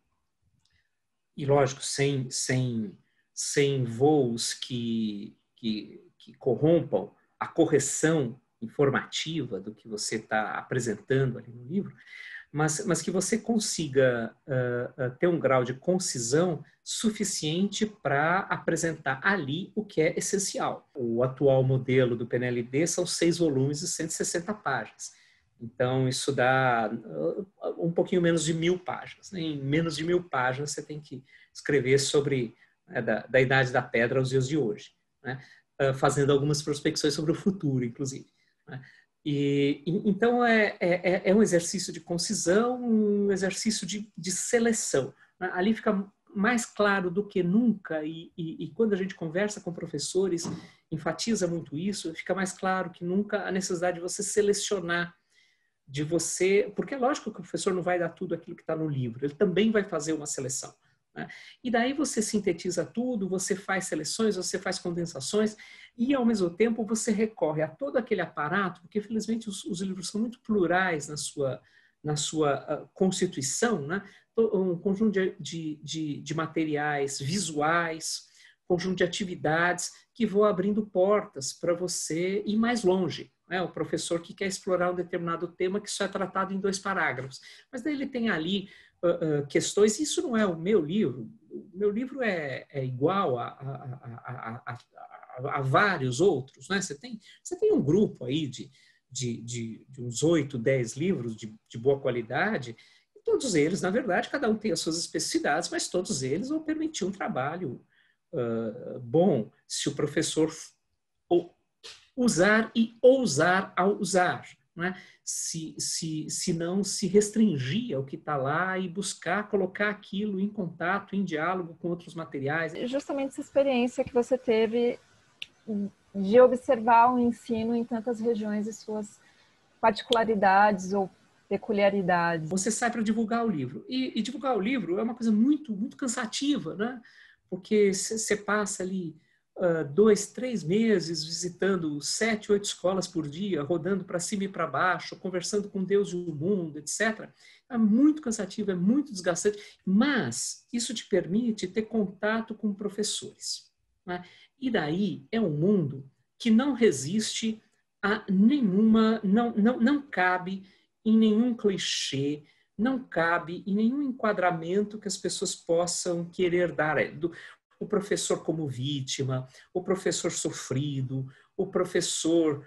e lógico, sem, sem, sem voos que, que, que corrompam a correção informativa do que você está apresentando ali no livro, mas, mas que você consiga uh, uh, ter um grau de concisão suficiente para apresentar ali o que é essencial. O atual modelo do P N L D são seis volumes e cento e sessenta páginas. Então, isso dá uh, um pouquinho menos de mil páginas, né? Em menos de mil páginas, você tem que escrever sobre né, da, da Idade da Pedra aos dias de hoje, né? Fazendo algumas prospecções sobre o futuro, inclusive, né? E, então, é, é, é um exercício de concisão, um exercício de, de seleção, né? Ali fica mais claro do que nunca, e, e, e quando a gente conversa com professores, enfatiza muito isso, fica mais claro que nunca a necessidade de você selecionar, de você... Porque é lógico que o professor não vai dar tudo aquilo que está no livro, ele também vai fazer uma seleção. E daí você sintetiza tudo, você faz seleções, você faz condensações e, ao mesmo tempo, você recorre a todo aquele aparato, porque, felizmente, os, os livros são muito plurais na sua, na sua uh, constituição, né? Um conjunto de, de, de, de materiais visuais, conjunto de atividades que vão abrindo portas para você ir mais longe, né? O professor que quer explorar um determinado tema que só é tratado em dois parágrafos. Mas daí ele tem ali uh, uh, questões, isso não é o meu livro, o meu livro é, é igual a, a, a, a, a, a vários outros, né? Você tem, você tem um grupo aí de, de, de, de uns oito, dez livros de, de boa qualidade, e todos eles, na verdade, cada um tem as suas especificidades, mas todos eles vão permitir um trabalho uh, bom, se o professor usar e ousar ao usar, né? se, se, se não se restringir ao que está lá e buscar colocar aquilo em contato, em diálogo com outros materiais. Justamente essa experiência que você teve de observar o ensino em tantas regiões e suas particularidades ou peculiaridades. Você sai para divulgar o livro. E, e divulgar o livro é uma coisa muito, muito cansativa, né? Porque você passa ali Uh, dois, três meses visitando sete, oito escolas por dia, rodando para cima e para baixo, conversando com Deus e o mundo, etcétera. É muito cansativo, é muito desgastante, mas isso te permite ter contato com professores, né? E daí é um mundo que não resiste a nenhuma, não, não, não cabe em nenhum clichê, não cabe em nenhum enquadramento que as pessoas possam querer dar. Do, o professor como vítima, o professor sofrido, o professor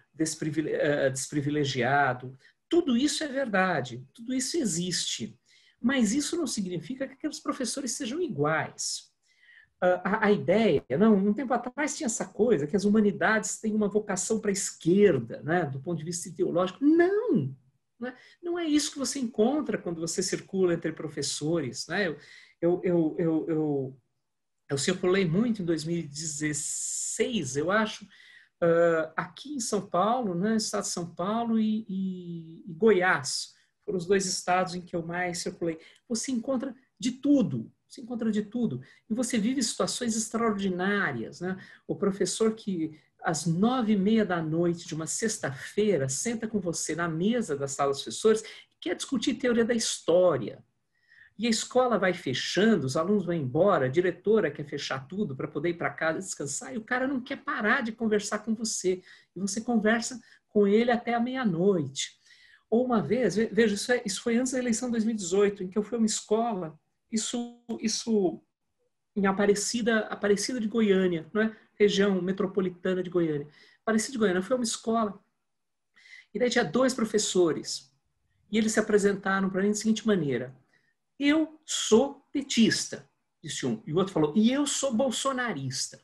desprivilegiado. Tudo isso é verdade, tudo isso existe. Mas isso não significa que aqueles professores sejam iguais. A, a ideia, não, um tempo atrás tinha essa coisa, que as humanidades têm uma vocação para a esquerda, né, do ponto de vista ideológico. Não! Né? Não é isso que você encontra quando você circula entre professores. Né? Eu, eu, eu, eu, eu Eu circulei muito em dois mil e dezesseis, eu acho, uh, aqui em São Paulo, né, estado de São Paulo e, e, e Goiás. Foram os dois estados em que eu mais circulei. Você encontra de tudo, você encontra de tudo. E você vive situações extraordinárias, né? O professor que, às nove e meia da noite de uma sexta-feira, senta com você na mesa da sala dos professores e quer discutir teoria da história. E a escola vai fechando, os alunos vão embora, a diretora quer fechar tudo para poder ir para casa descansar, e o cara não quer parar de conversar com você. E você conversa com ele até a meia-noite. Ou uma vez, veja, isso, é, isso foi antes da eleição de dois mil e dezoito, em que eu fui a uma escola, isso, isso em Aparecida, Aparecida de Goiânia, não é? Região metropolitana de Goiânia. Aparecida de Goiânia, eu fui a uma escola, e daí tinha dois professores, e eles se apresentaram para mim da seguinte maneira: eu sou petista, disse um. E o outro falou, e eu sou bolsonarista.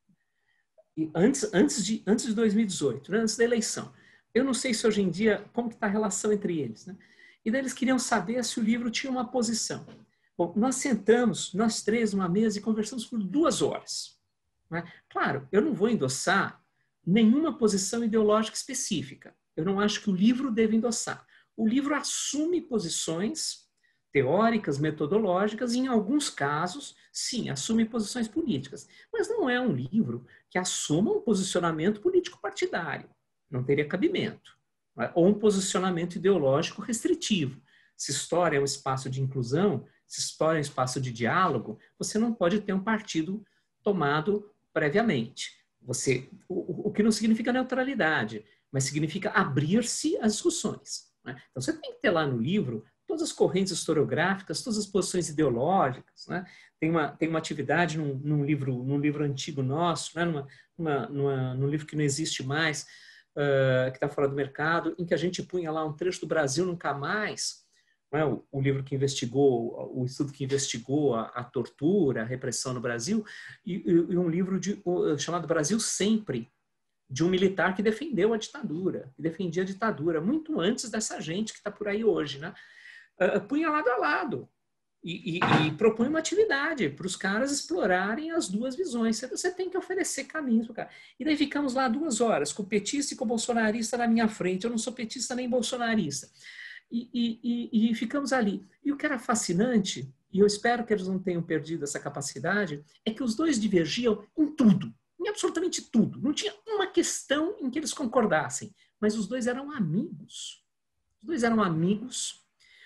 E antes, antes, de, antes de dois mil e dezoito, né, antes da eleição. Eu não sei se hoje em dia, como que está a relação entre eles. Né? E daí eles queriam saber se o livro tinha uma posição. Bom, nós sentamos, nós três, numa mesa e conversamos por duas horas. Né? Claro, eu não vou endossar nenhuma posição ideológica específica. Eu não acho que o livro deve endossar. O livro assume posições teóricas, metodológicas, e em alguns casos, sim, assume posições políticas. Mas não é um livro que assuma um posicionamento político partidário. Não teria cabimento. Né? Ou um posicionamento ideológico restritivo. Se história é um espaço de inclusão, se história é um espaço de diálogo, você não pode ter um partido tomado previamente. Você, o, o que não significa neutralidade, mas significa abrir-se às discussões. Né? Então você tem que ter lá no livro todas as correntes historiográficas, todas as posições ideológicas. Né? Tem, uma, tem uma atividade num, num, livro, num livro antigo nosso, né? numa, numa, numa, num livro que não existe mais, uh, que está fora do mercado, em que a gente punha lá um trecho do Brasil Nunca Mais, né? o, o livro que investigou, o estudo que investigou a, a tortura, a repressão no Brasil, e, e, e um livro de, uh, chamado Brasil Sempre, de um militar que defendeu a ditadura, que defendia a ditadura, muito antes dessa gente que está por aí hoje, né? Uh, punha lado a lado e, e, e propõe uma atividade para os caras explorarem as duas visões. Você tem que oferecer caminhos para o cara. E daí ficamos lá duas horas, com o petista e com o bolsonarista na minha frente. Eu não sou petista nem bolsonarista. E, e, e, e ficamos ali. E o que era fascinante, e eu espero que eles não tenham perdido essa capacidade, é que os dois divergiam em tudo, em absolutamente tudo. Não tinha uma questão em que eles concordassem, mas os dois eram amigos. Os dois eram amigos.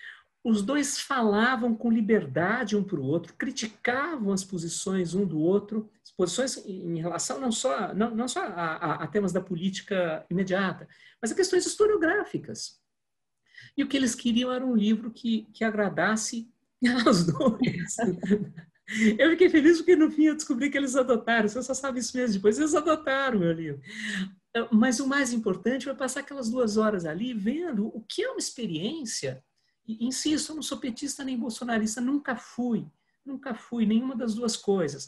os dois falavam com liberdade um para o outro, criticavam as posições um do outro, as posições em relação não só, não, não só a, a, a temas da política imediata, mas a questões historiográficas. E o que eles queriam era um livro que, que agradasse aos dois. Eu fiquei feliz porque no fim eu descobri que eles adotaram, você só sabe isso mesmo depois, eles adotaram o meu livro. Mas o mais importante foi passar aquelas duas horas ali vendo o que é uma experiência. E, insisto, eu não sou petista nem bolsonarista, nunca fui, nunca fui, nenhuma das duas coisas.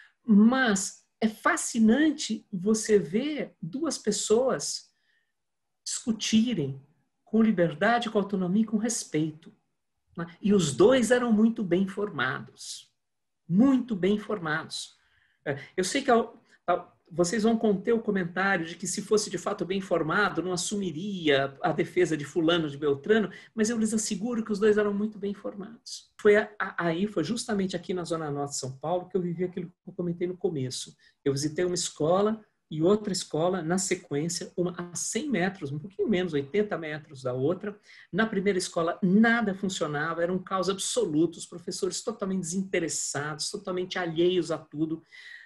Mas é fascinante você ver duas pessoas discutirem com liberdade, com autonomia e com respeito. Né? E os dois eram muito bem formados, muito bem formados. Eu sei que vocês vão conter o comentário de que se fosse de fato bem formado, não assumiria a defesa de fulano, de Beltrano, mas eu lhes asseguro que os dois eram muito bem formados. Foi aí, foi justamente aqui na Zona Norte de São Paulo que eu vivi aquilo que eu comentei no começo. Eu visitei uma escola e outra escola na sequência, uma a cem metros, um pouquinho menos, oitenta metros da outra. Na primeira escola nada funcionava, era um caos absoluto, os professores totalmente desinteressados, totalmente alheios a tudo.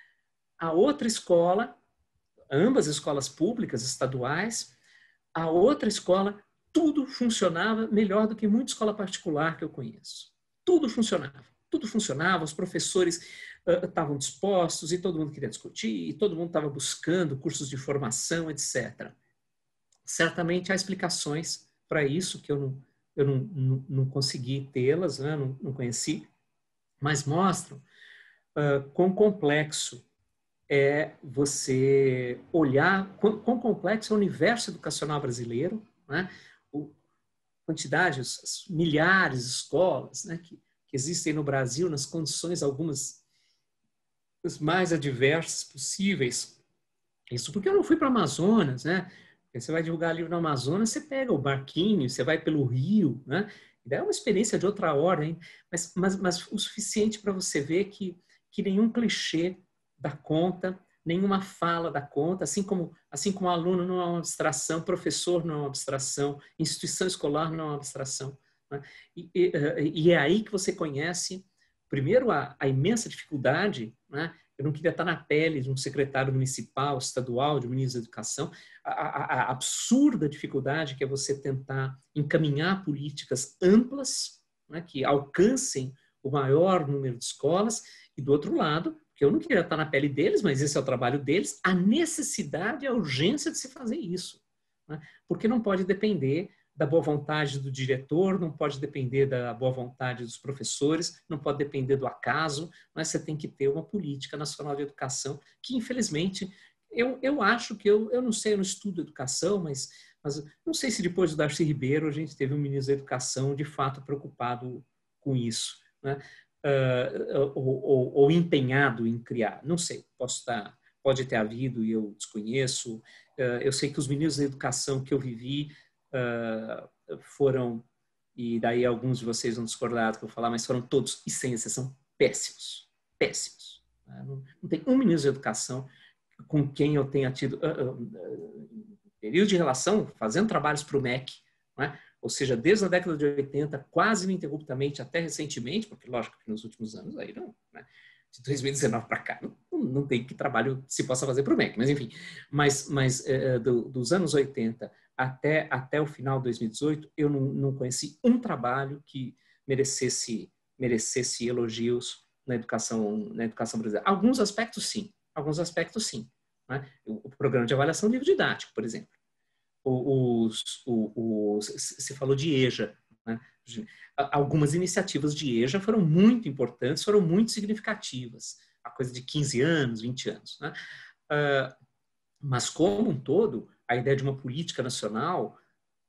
A outra escola, ambas escolas públicas, estaduais, a outra escola, tudo funcionava melhor do que muita escola particular que eu conheço. Tudo funcionava, tudo funcionava, os professores uh, estavam dispostos e todo mundo queria discutir, e todo mundo estava buscando cursos de formação, etcétera. Certamente há explicações para isso, que eu não, eu não, não, não consegui tê-las, né? não, não conheci, mas mostram uh, quão complexo é você olhar quão, quão complexo é o universo educacional brasileiro, né? O, quantidade, os, milhares de escolas, né, que, que existem no Brasil nas condições algumas as mais adversas possíveis. Isso porque eu não fui para o Amazonas, né? Você vai divulgar livro no Amazonas, você pega o barquinho, você vai pelo rio, né? E daí é uma experiência de outra ordem, mas, mas, mas o suficiente para você ver que, que nenhum clichê dá conta, nenhuma fala dá conta, assim como, assim como aluno não é uma abstração, professor não é uma abstração, instituição escolar não é uma abstração. Né? E, e, e é aí que você conhece, primeiro, a, a imensa dificuldade, né? Eu não queria estar na pele de um secretário municipal, estadual, de um ministro da Educação, a, a, a absurda dificuldade que é você tentar encaminhar políticas amplas, né, que alcancem o maior número de escolas, e do outro lado, que eu não queria estar na pele deles, mas esse é o trabalho deles, a necessidade e a urgência de se fazer isso. Né? Porque não pode depender da boa vontade do diretor, não pode depender da boa vontade dos professores, não pode depender do acaso, mas você tem que ter uma política nacional de educação que, infelizmente, eu, eu acho que, eu, eu não sei, eu não estudo educação, mas, mas não sei se depois do Darcy Ribeiro a gente teve um ministro da Educação de fato preocupado com isso, né? Uh, ou, ou, ou empenhado em criar, não sei, posso estar, pode ter havido e eu desconheço. Uh, eu sei que os ministros da Educação que eu vivi uh, foram, e daí alguns de vocês vão discordar do que eu falar, mas foram todos, e sem exceção, péssimos, péssimos. Uh, não, não tem um ministro da Educação com quem eu tenha tido uh, uh, período de relação, fazendo trabalhos para o M E C, né? Ou seja, desde a década de oitenta, quase ininterruptamente, até recentemente, porque lógico que nos últimos anos, aí não, né? De dois mil e dezenove para cá, não, não tem que trabalho se possa fazer para o M E C, mas enfim, mas, mas é, do, dos anos oitenta até, até o final de dois mil e dezoito, eu não, não conheci um trabalho que merecesse, merecesse elogios na educação, na educação brasileira. Alguns aspectos sim, alguns aspectos sim. Né? O, o programa de avaliação livro didático, por exemplo. Os, os, os, você falou de EJA, né? Algumas iniciativas de EJA foram muito importantes, foram muito significativas, a coisa de quinze anos, vinte anos. Né? Uh, mas, como um todo, a ideia de uma política nacional,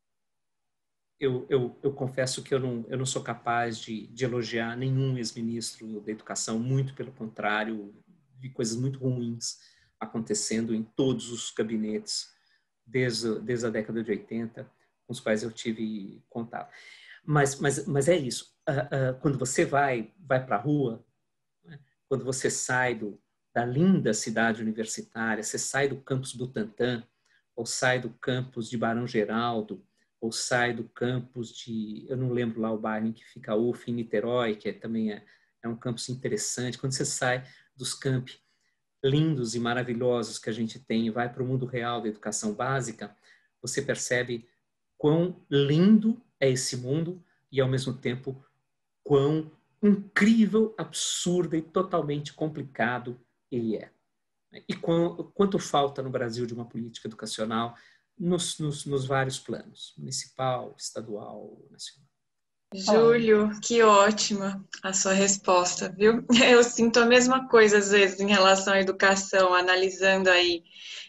eu, eu, eu confesso que eu não, eu não sou capaz de, de elogiar nenhum ex-ministro da Educação, muito pelo contrário, vi coisas muito ruins acontecendo em todos os gabinetes Desde, desde a década de oitenta, com os quais eu tive contato. Mas, mas, mas é isso. Uh, uh, quando você vai, vai para a rua, né? Quando você sai do, da linda cidade universitária, você sai do campus Butantã, ou sai do campus de Barão Geraldo, ou sai do campus de, eu não lembro lá o bairro em que fica a U F, em Niterói, que é, também é, é um campus interessante. Quando você sai dos campi lindos e maravilhosos que a gente tem e vai para o mundo real da educação básica, você percebe quão lindo é esse mundo e, ao mesmo tempo, quão incrível, absurdo e totalmente complicado ele é. E quanto falta no Brasil de uma política educacional nos, nos, nos vários planos, municipal, estadual, nacional. Júlio, que ótima a sua resposta, viu? Eu sinto a mesma coisa às vezes em relação à educação, analisando aí,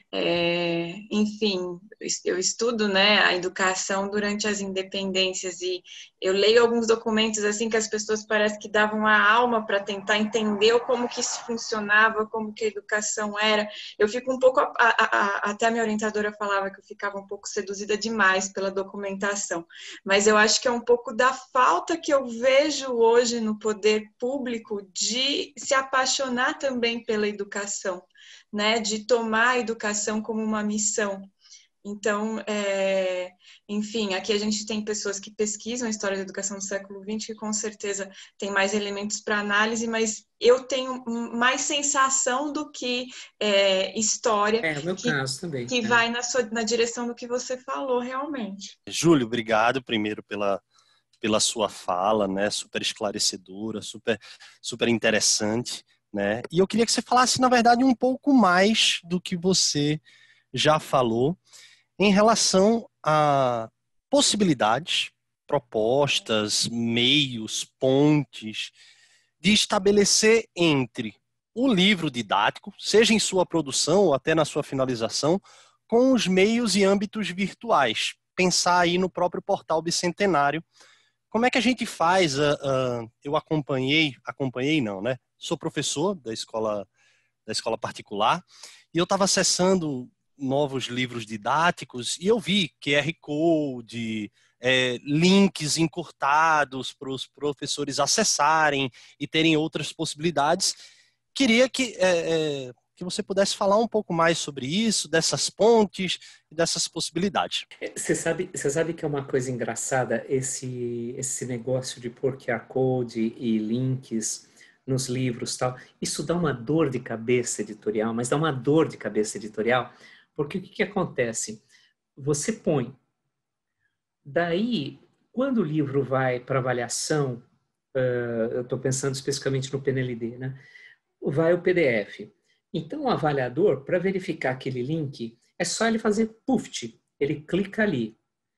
é, enfim, eu estudo, né, a educação durante as independências e eu leio alguns documentos assim que as pessoas parecem que davam a alma para tentar entender como que isso funcionava, como que a educação era. Eu fico um pouco, a, a, a, até a minha orientadora falava que eu ficava um pouco seduzida demais pela documentação, mas eu acho que é um pouco da falta que eu vejo hoje no poder público de se apaixonar também pela educação, né, de tomar a educação como uma missão. Então, é, enfim, aqui a gente tem pessoas que pesquisam a história da educação do século vinte, que com certeza tem mais elementos para análise, mas eu tenho mais sensação do que é, história, é, o meu que, caso também, que né? vai na, sua, na direção do que você falou, realmente. Júlio, obrigado primeiro pela, pela sua fala, né, super esclarecedora, super, super interessante, né, e eu queria que você falasse, na verdade, um pouco mais do que você já falou, em relação a possibilidades, propostas, meios, pontes, de estabelecer entre o livro didático, seja em sua produção ou até na sua finalização, com os meios e âmbitos virtuais. Pensar aí no próprio portal Bicentenário. Como é que a gente faz? Uh, uh, eu acompanhei, acompanhei não, né? Sou professor da escola, da escola particular e eu estava acessando novos livros didáticos e eu vi Q R Code, é, links encurtados para os professores acessarem e terem outras possibilidades. Queria que, é, é, que você pudesse falar um pouco mais sobre isso, dessas pontes e dessas possibilidades. Você sabe, você sabe que é uma coisa engraçada esse, esse negócio de pôr Q R Code e links nos livros e tal. Isso dá uma dor de cabeça editorial, mas dá uma dor de cabeça editorial. Porque o que, que acontece? Você põe. Daí, quando o livro vai para avaliação, uh, eu estou pensando especificamente no P N L D, né? Vai o P D F. Então, o avaliador, para verificar aquele link, é só ele fazer puft. Ele clica ali.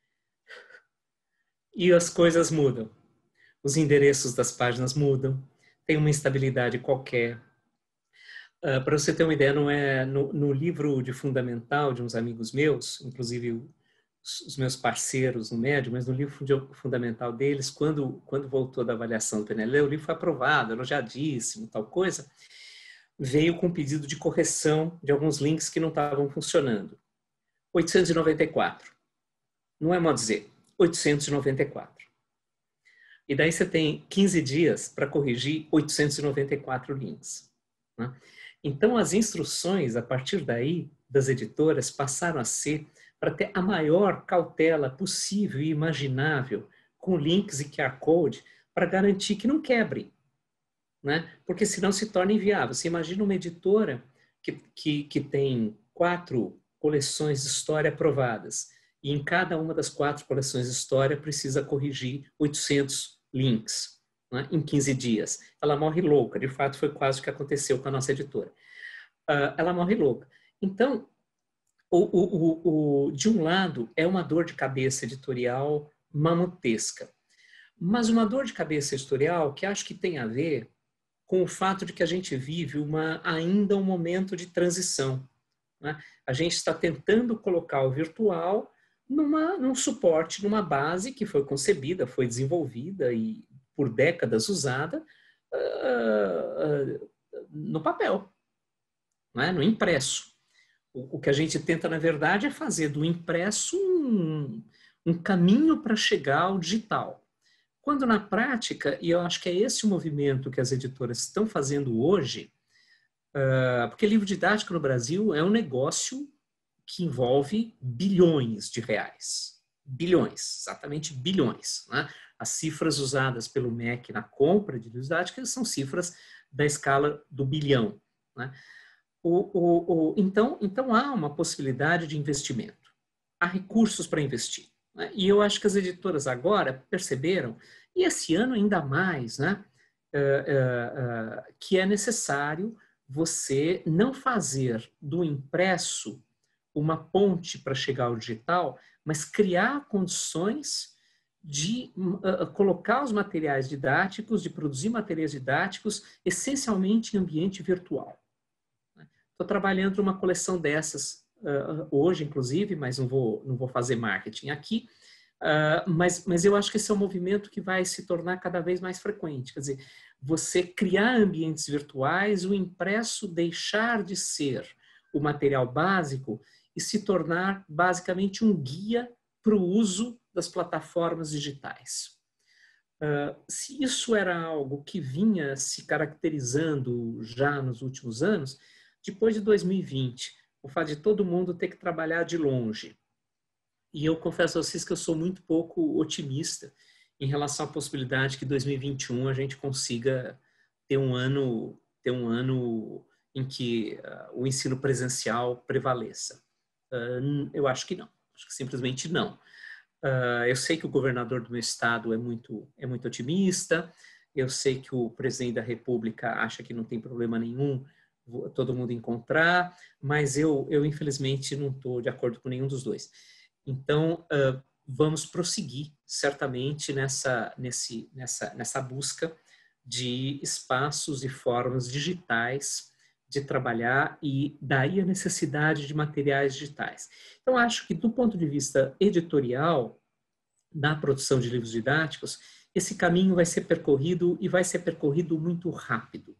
E as coisas mudam. Os endereços das páginas mudam. Tem uma instabilidade qualquer. Uh, para você ter uma ideia, não é no, no livro de fundamental de uns amigos meus, inclusive os, os meus parceiros no médio, mas no livro de fundamental deles, quando, quando voltou da avaliação do P N L D, o livro foi aprovado, elogiadíssimo, tal coisa, veio com pedido de correção de alguns links que não estavam funcionando. oitocentos e noventa e quatro. Não é modo dizer, oitocentos e noventa e quatro. E daí você tem quinze dias para corrigir oitocentos e noventa e quatro links, né? Então, as instruções, a partir daí, das editoras, passaram a ser para ter a maior cautela possível e imaginável, com links e Q R Code, para garantir que não quebre, né? Porque senão se torna inviável. Você imagina uma editora que, que, que tem quatro coleções de história aprovadas, e em cada uma das quatro coleções de história precisa corrigir oitocentos links. Né, em quinze dias. Ela morre louca. De fato, foi quase o que aconteceu com a nossa editora. Uh, ela morre louca. Então, o, o, o, o, de um lado, é uma dor de cabeça editorial mamutesca. Mas uma dor de cabeça editorial que acho que tem a ver com o fato de que a gente vive uma, ainda um momento de transição. Né? A gente está tentando colocar o virtual numa, num suporte, numa base que foi concebida, foi desenvolvida e por décadas usada uh, uh, no papel, não é? No impresso. O, o que a gente tenta, na verdade, é fazer do impresso um, um caminho para chegar ao digital. Quando na prática, e eu acho que é esse o movimento que as editoras estão fazendo hoje, uh, porque livro didático no Brasil é um negócio que envolve bilhões de reais. bilhões, exatamente bilhões, né? As cifras usadas pelo M E C na compra de livros didáticos são cifras da escala do bilhão, né? O, o, o, então, então há uma possibilidade de investimento, há recursos para investir, né? E eu acho que as editoras agora perceberam, e esse ano ainda mais, né, uh, uh, uh, que é necessário você não fazer do impresso uma ponte para chegar ao digital, mas criar condições de uh, colocar os materiais didáticos, de produzir materiais didáticos, essencialmente em ambiente virtual. Estou trabalhando numa coleção dessas uh, hoje, inclusive, mas não vou, não vou fazer marketing aqui, uh, mas, mas eu acho que esse é um movimento que vai se tornar cada vez mais frequente. Quer dizer, você criar ambientes virtuais, o impresso deixar de ser o material básico e se tornar basicamente um guia para o uso das plataformas digitais. Uh, se isso era algo que vinha se caracterizando já nos últimos anos, depois de dois mil e vinte, o fato de todo mundo ter que trabalhar de longe, e eu confesso a vocês que eu sou muito pouco otimista em relação à possibilidade que dois mil e vinte e um a gente consiga ter um ano, ter um ano em que uh, o ensino presencial prevaleça. Uh, eu acho que não, acho que simplesmente não. Uh, eu sei que o governador do meu estado é muito, é muito otimista, eu sei que o presidente da República acha que não tem problema nenhum todo mundo encontrar, mas eu, eu infelizmente não estou de acordo com nenhum dos dois. Então, uh, vamos prosseguir certamente nessa, nesse, nessa, nessa busca de espaços e formas digitais de trabalhar e daí a necessidade de materiais digitais. Então, acho que do ponto de vista editorial, na produção de livros didáticos, esse caminho vai ser percorrido e vai ser percorrido muito rápido.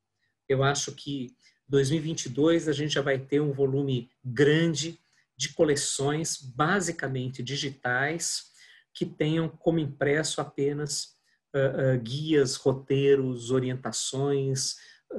Eu acho que dois mil e vinte e dois a gente já vai ter um volume grande de coleções basicamente digitais que tenham como impresso apenas uh, uh, guias, roteiros, orientações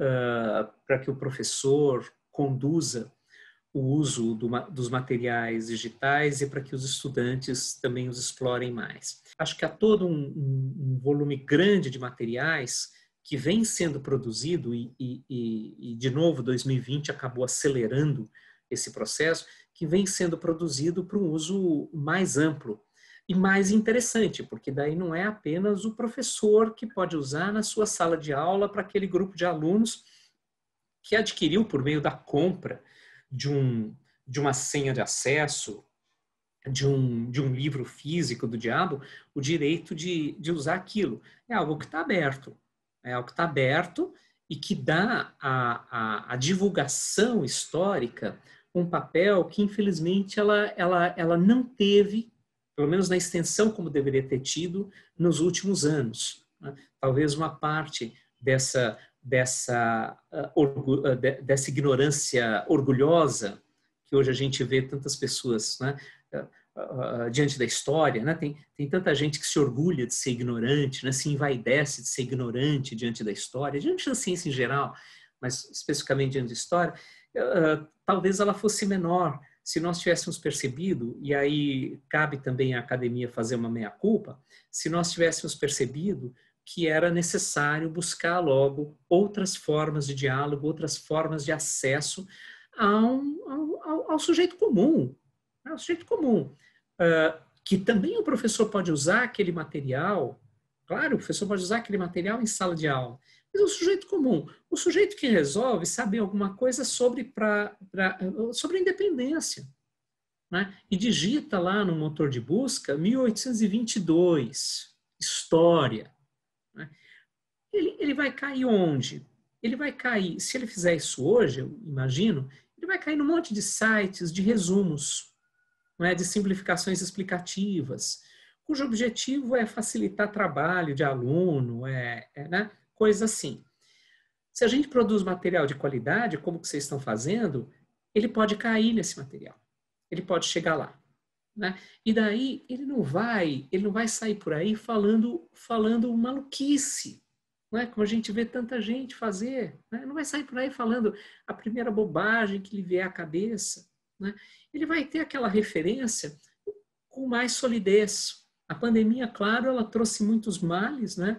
uh, para que o professor conduza o uso do, dos materiais digitais e para que os estudantes também os explorem mais. Acho que há todo um, um, um volume grande de materiais que vem sendo produzido e, e, e, de novo, dois mil e vinte acabou acelerando esse processo, que vem sendo produzido para um uso mais amplo e mais interessante, porque daí não é apenas o professor que pode usar na sua sala de aula para aquele grupo de alunos que adquiriu por meio da compra de, um, de uma senha de acesso, de um, de um livro físico do diabo, o direito de, de usar aquilo. É algo que está aberto. É algo que está aberto e que dá à, à, à divulgação histórica um papel que, infelizmente, ela, ela, ela não teve, pelo menos na extensão como deveria ter tido, nos últimos anos. Né? Talvez uma parte dessa, dessa, uh, orgu, uh, de, dessa ignorância orgulhosa que hoje a gente vê tantas pessoas, né? uh, Uh, diante da história, né? tem, tem tanta gente que se orgulha de ser ignorante, né? Se envaidece de ser ignorante diante da história, diante da ciência em geral, mas especificamente diante da história, uh, talvez ela fosse menor se nós tivéssemos percebido, e aí cabe também à academia fazer uma meia-culpa, se nós tivéssemos percebido que era necessário buscar logo outras formas de diálogo, outras formas de acesso ao, ao, ao sujeito comum, ao sujeito comum. Uh, que também o professor pode usar aquele material, claro, o professor pode usar aquele material em sala de aula, mas o sujeito comum, o sujeito que resolve saber alguma coisa sobre, pra, pra, sobre a independência, né? E digita lá no motor de busca mil oitocentos e vinte e dois, história. Né? Ele, ele vai cair onde? Ele vai cair, se ele fizer isso hoje, eu imagino, ele vai cair num monte de sites de resumos, não é, de simplificações explicativas, cujo objetivo é facilitar trabalho de aluno, é, é, né, coisa assim. Se a gente produz material de qualidade, como que vocês estão fazendo, ele pode cair nesse material, ele pode chegar lá, né? E daí ele não vai, ele não vai sair por aí falando, falando maluquice, não é? Como a gente vê tanta gente fazer, né? Não vai sair por aí falando a primeira bobagem que lhe vier à cabeça. Né? Ele vai ter aquela referência com mais solidez. A pandemia, claro, ela trouxe muitos males, né?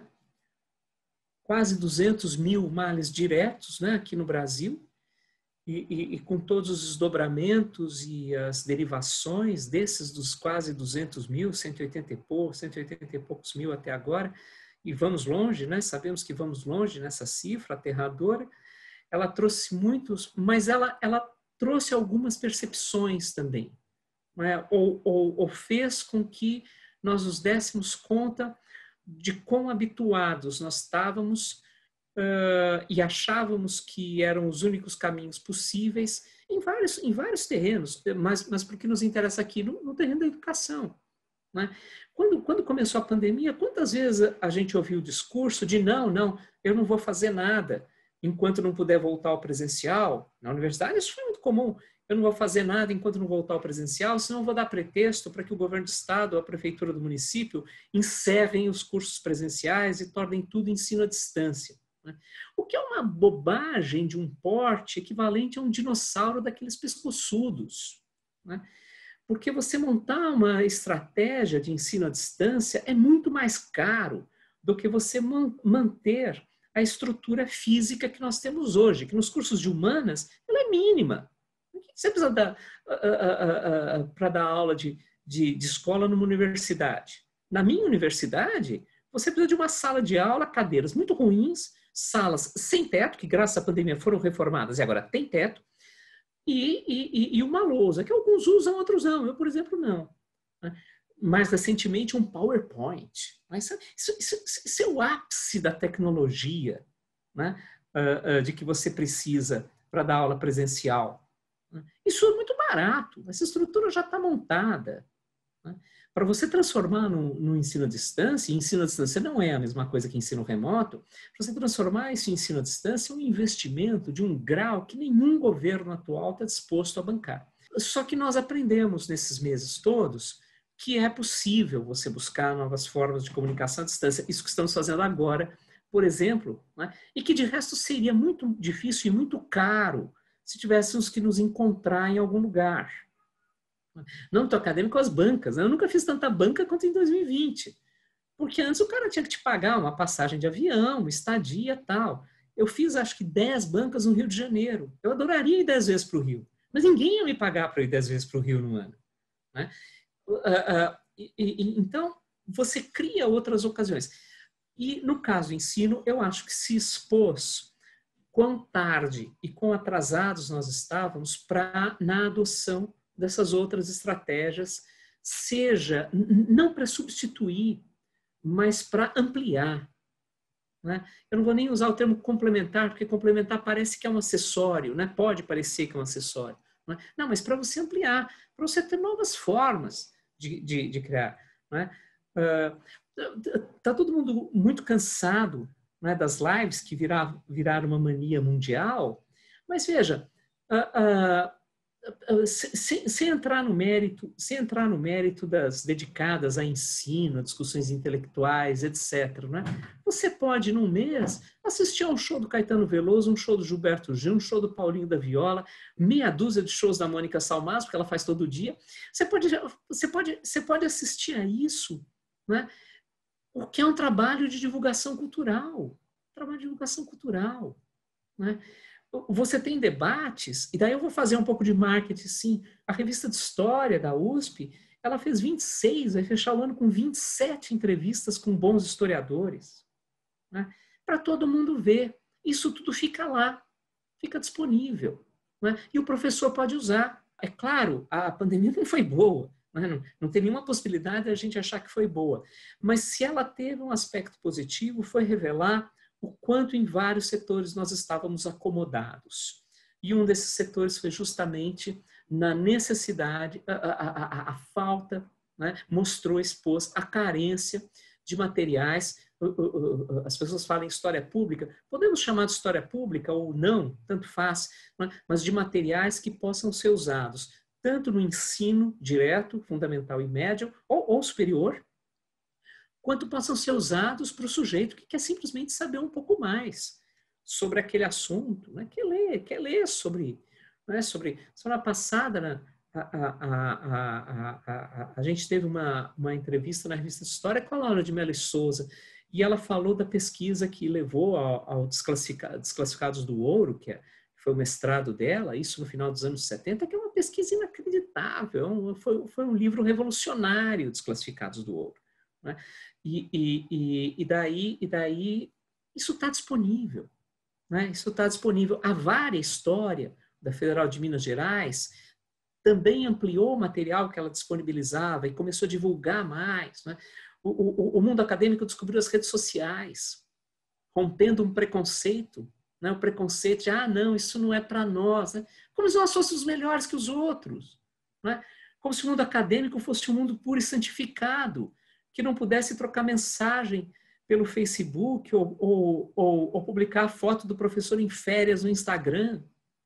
Quase duzentos mil males diretos, né, aqui no Brasil, e, e, e com todos os desdobramentos e as derivações desses dos quase duzentos mil, cento e oitenta e poucos, cento e oitenta e poucos mil até agora, e vamos longe, né? Sabemos que vamos longe nessa cifra aterradora. Ela trouxe muitos, mas ela, ela trouxe algumas percepções também, né? ou, ou, ou fez com que nós nos dessemos conta de quão habituados nós estávamos uh, e achávamos que eram os únicos caminhos possíveis em vários, em vários terrenos, mas, mas porque nos interessa aqui no, no terreno da educação. Né? Quando, quando começou a pandemia, quantas vezes a gente ouviu o discurso de não, não, eu não vou fazer nada enquanto não puder voltar ao presencial? Na universidade isso foi muito comum. Eu não vou fazer nada enquanto não voltar ao presencial, senão eu vou dar pretexto para que o governo do estado ou a prefeitura do município encerrem os cursos presenciais e tornem tudo ensino à distância. Né? O que é uma bobagem de um porte equivalente a um dinossauro daqueles pescoçudos. Né? Porque você montar uma estratégia de ensino à distância é muito mais caro do que você manter a estrutura física que nós temos hoje, que nos cursos de humanas ela é mínima. O que você precisa dar para dar aula de, de, de escola numa universidade? Na minha universidade, você precisa de uma sala de aula, cadeiras muito ruins, salas sem teto, que graças à pandemia foram reformadas e agora tem teto, e, e, e uma lousa, que alguns usam, outros não. Eu, por exemplo, não. Mais recentemente, um PowerPoint. Mas isso, isso, isso é o ápice da tecnologia, né? uh, uh, de que você precisa para dar aula presencial. Isso é muito barato, essa estrutura já está montada. Né? Para você transformar no, no ensino à distância, e ensino à distância não é a mesma coisa que ensino remoto, para você transformar esse ensino à distância é um investimento de um grau que nenhum governo atual está disposto a bancar. Só que nós aprendemos nesses meses todos que é possível você buscar novas formas de comunicação à distância, isso que estamos fazendo agora, por exemplo, né? E que de resto seria muito difícil e muito caro se tivéssemos que nos encontrar em algum lugar. No âmbito acadêmico, as bancas. Né? Eu nunca fiz tanta banca quanto em dois mil e vinte. Porque antes o cara tinha que te pagar uma passagem de avião, uma estadia e tal. Eu fiz, acho que, dez bancas no Rio de Janeiro. Eu adoraria ir dez vezes para o Rio. Mas ninguém ia me pagar para ir dez vezes para o Rio no ano. Né? Uh, uh, e, e, então, você cria outras ocasiões. E, no caso do ensino, eu acho que se expôs quão tarde e quão atrasados nós estávamos para na adoção dessas outras estratégias, seja, não para substituir, mas para ampliar. Né? Eu não vou nem usar o termo complementar, porque complementar parece que é um acessório, né? Pode parecer que é um acessório. Né? Não, mas para você ampliar, para você ter novas formas de, de, de criar. Né? Uh, tá todo mundo muito cansado, né, das lives que virar, viraram uma mania mundial, mas veja, uh, uh, uh, sem, sem entrar no mérito, sem entrar no mérito das dedicadas a ensino, a discussões intelectuais, etcétera, né, você pode, num mês, assistir a um show do Caetano Veloso, um show do Gilberto Gil, um show do Paulinho da Viola, meia dúzia de shows da Mônica Salmazo, porque ela faz todo dia. Você pode, você pode, você pode assistir a isso, né? O que é um trabalho de divulgação cultural. Trabalho de divulgação cultural. Né? Você tem debates, e daí eu vou fazer um pouco de marketing, sim. A revista de História da U S P, ela fez vinte e seis, vai fechar o ano com vinte e sete entrevistas com bons historiadores. Né? Para todo mundo ver. Isso tudo fica lá, fica disponível. Né? E o professor pode usar. É claro, a pandemia não foi boa. Não, não tem nenhuma possibilidade de a gente achar que foi boa. Mas se ela teve um aspecto positivo, foi revelar o quanto em vários setores nós estávamos acomodados. E um desses setores foi justamente na necessidade, a, a, a, a falta, né, mostrou, expôs a carência de materiais. As pessoas falam em história pública, podemos chamar de história pública ou não, tanto faz, né, mas de materiais que possam ser usados tanto no ensino direto, fundamental e médio, ou, ou superior, quanto possam ser usados para o sujeito que quer simplesmente saber um pouco mais sobre aquele assunto, né? quer ler, quer ler sobre, né? sobre semana passada, né? a, a, a, a, a, a gente teve uma, uma entrevista na revista de História com a Laura de Mello e Souza, e ela falou da pesquisa que levou ao, ao desclassifica, Desclassificados do Ouro, que é, foi o mestrado dela, isso no final dos anos setenta, que é uma pesquisa inacreditável, foi, foi um livro revolucionário, Desclassificados do Ouro. Né? E, e, e, e, daí, e daí isso está disponível. Né? Isso está disponível. A Vara História da Federal de Minas Gerais também ampliou o material que ela disponibilizava e começou a divulgar mais. Né? O, o, o mundo acadêmico descobriu as redes sociais, rompendo um preconceito, né? O preconceito de, ah, não, isso não é para nós. Né? Como se nós fôssemos melhores que os outros. Né? Como se o mundo acadêmico fosse um mundo puro e santificado, que não pudesse trocar mensagem pelo Facebook ou, ou, ou, ou publicar a foto do professor em férias no Instagram.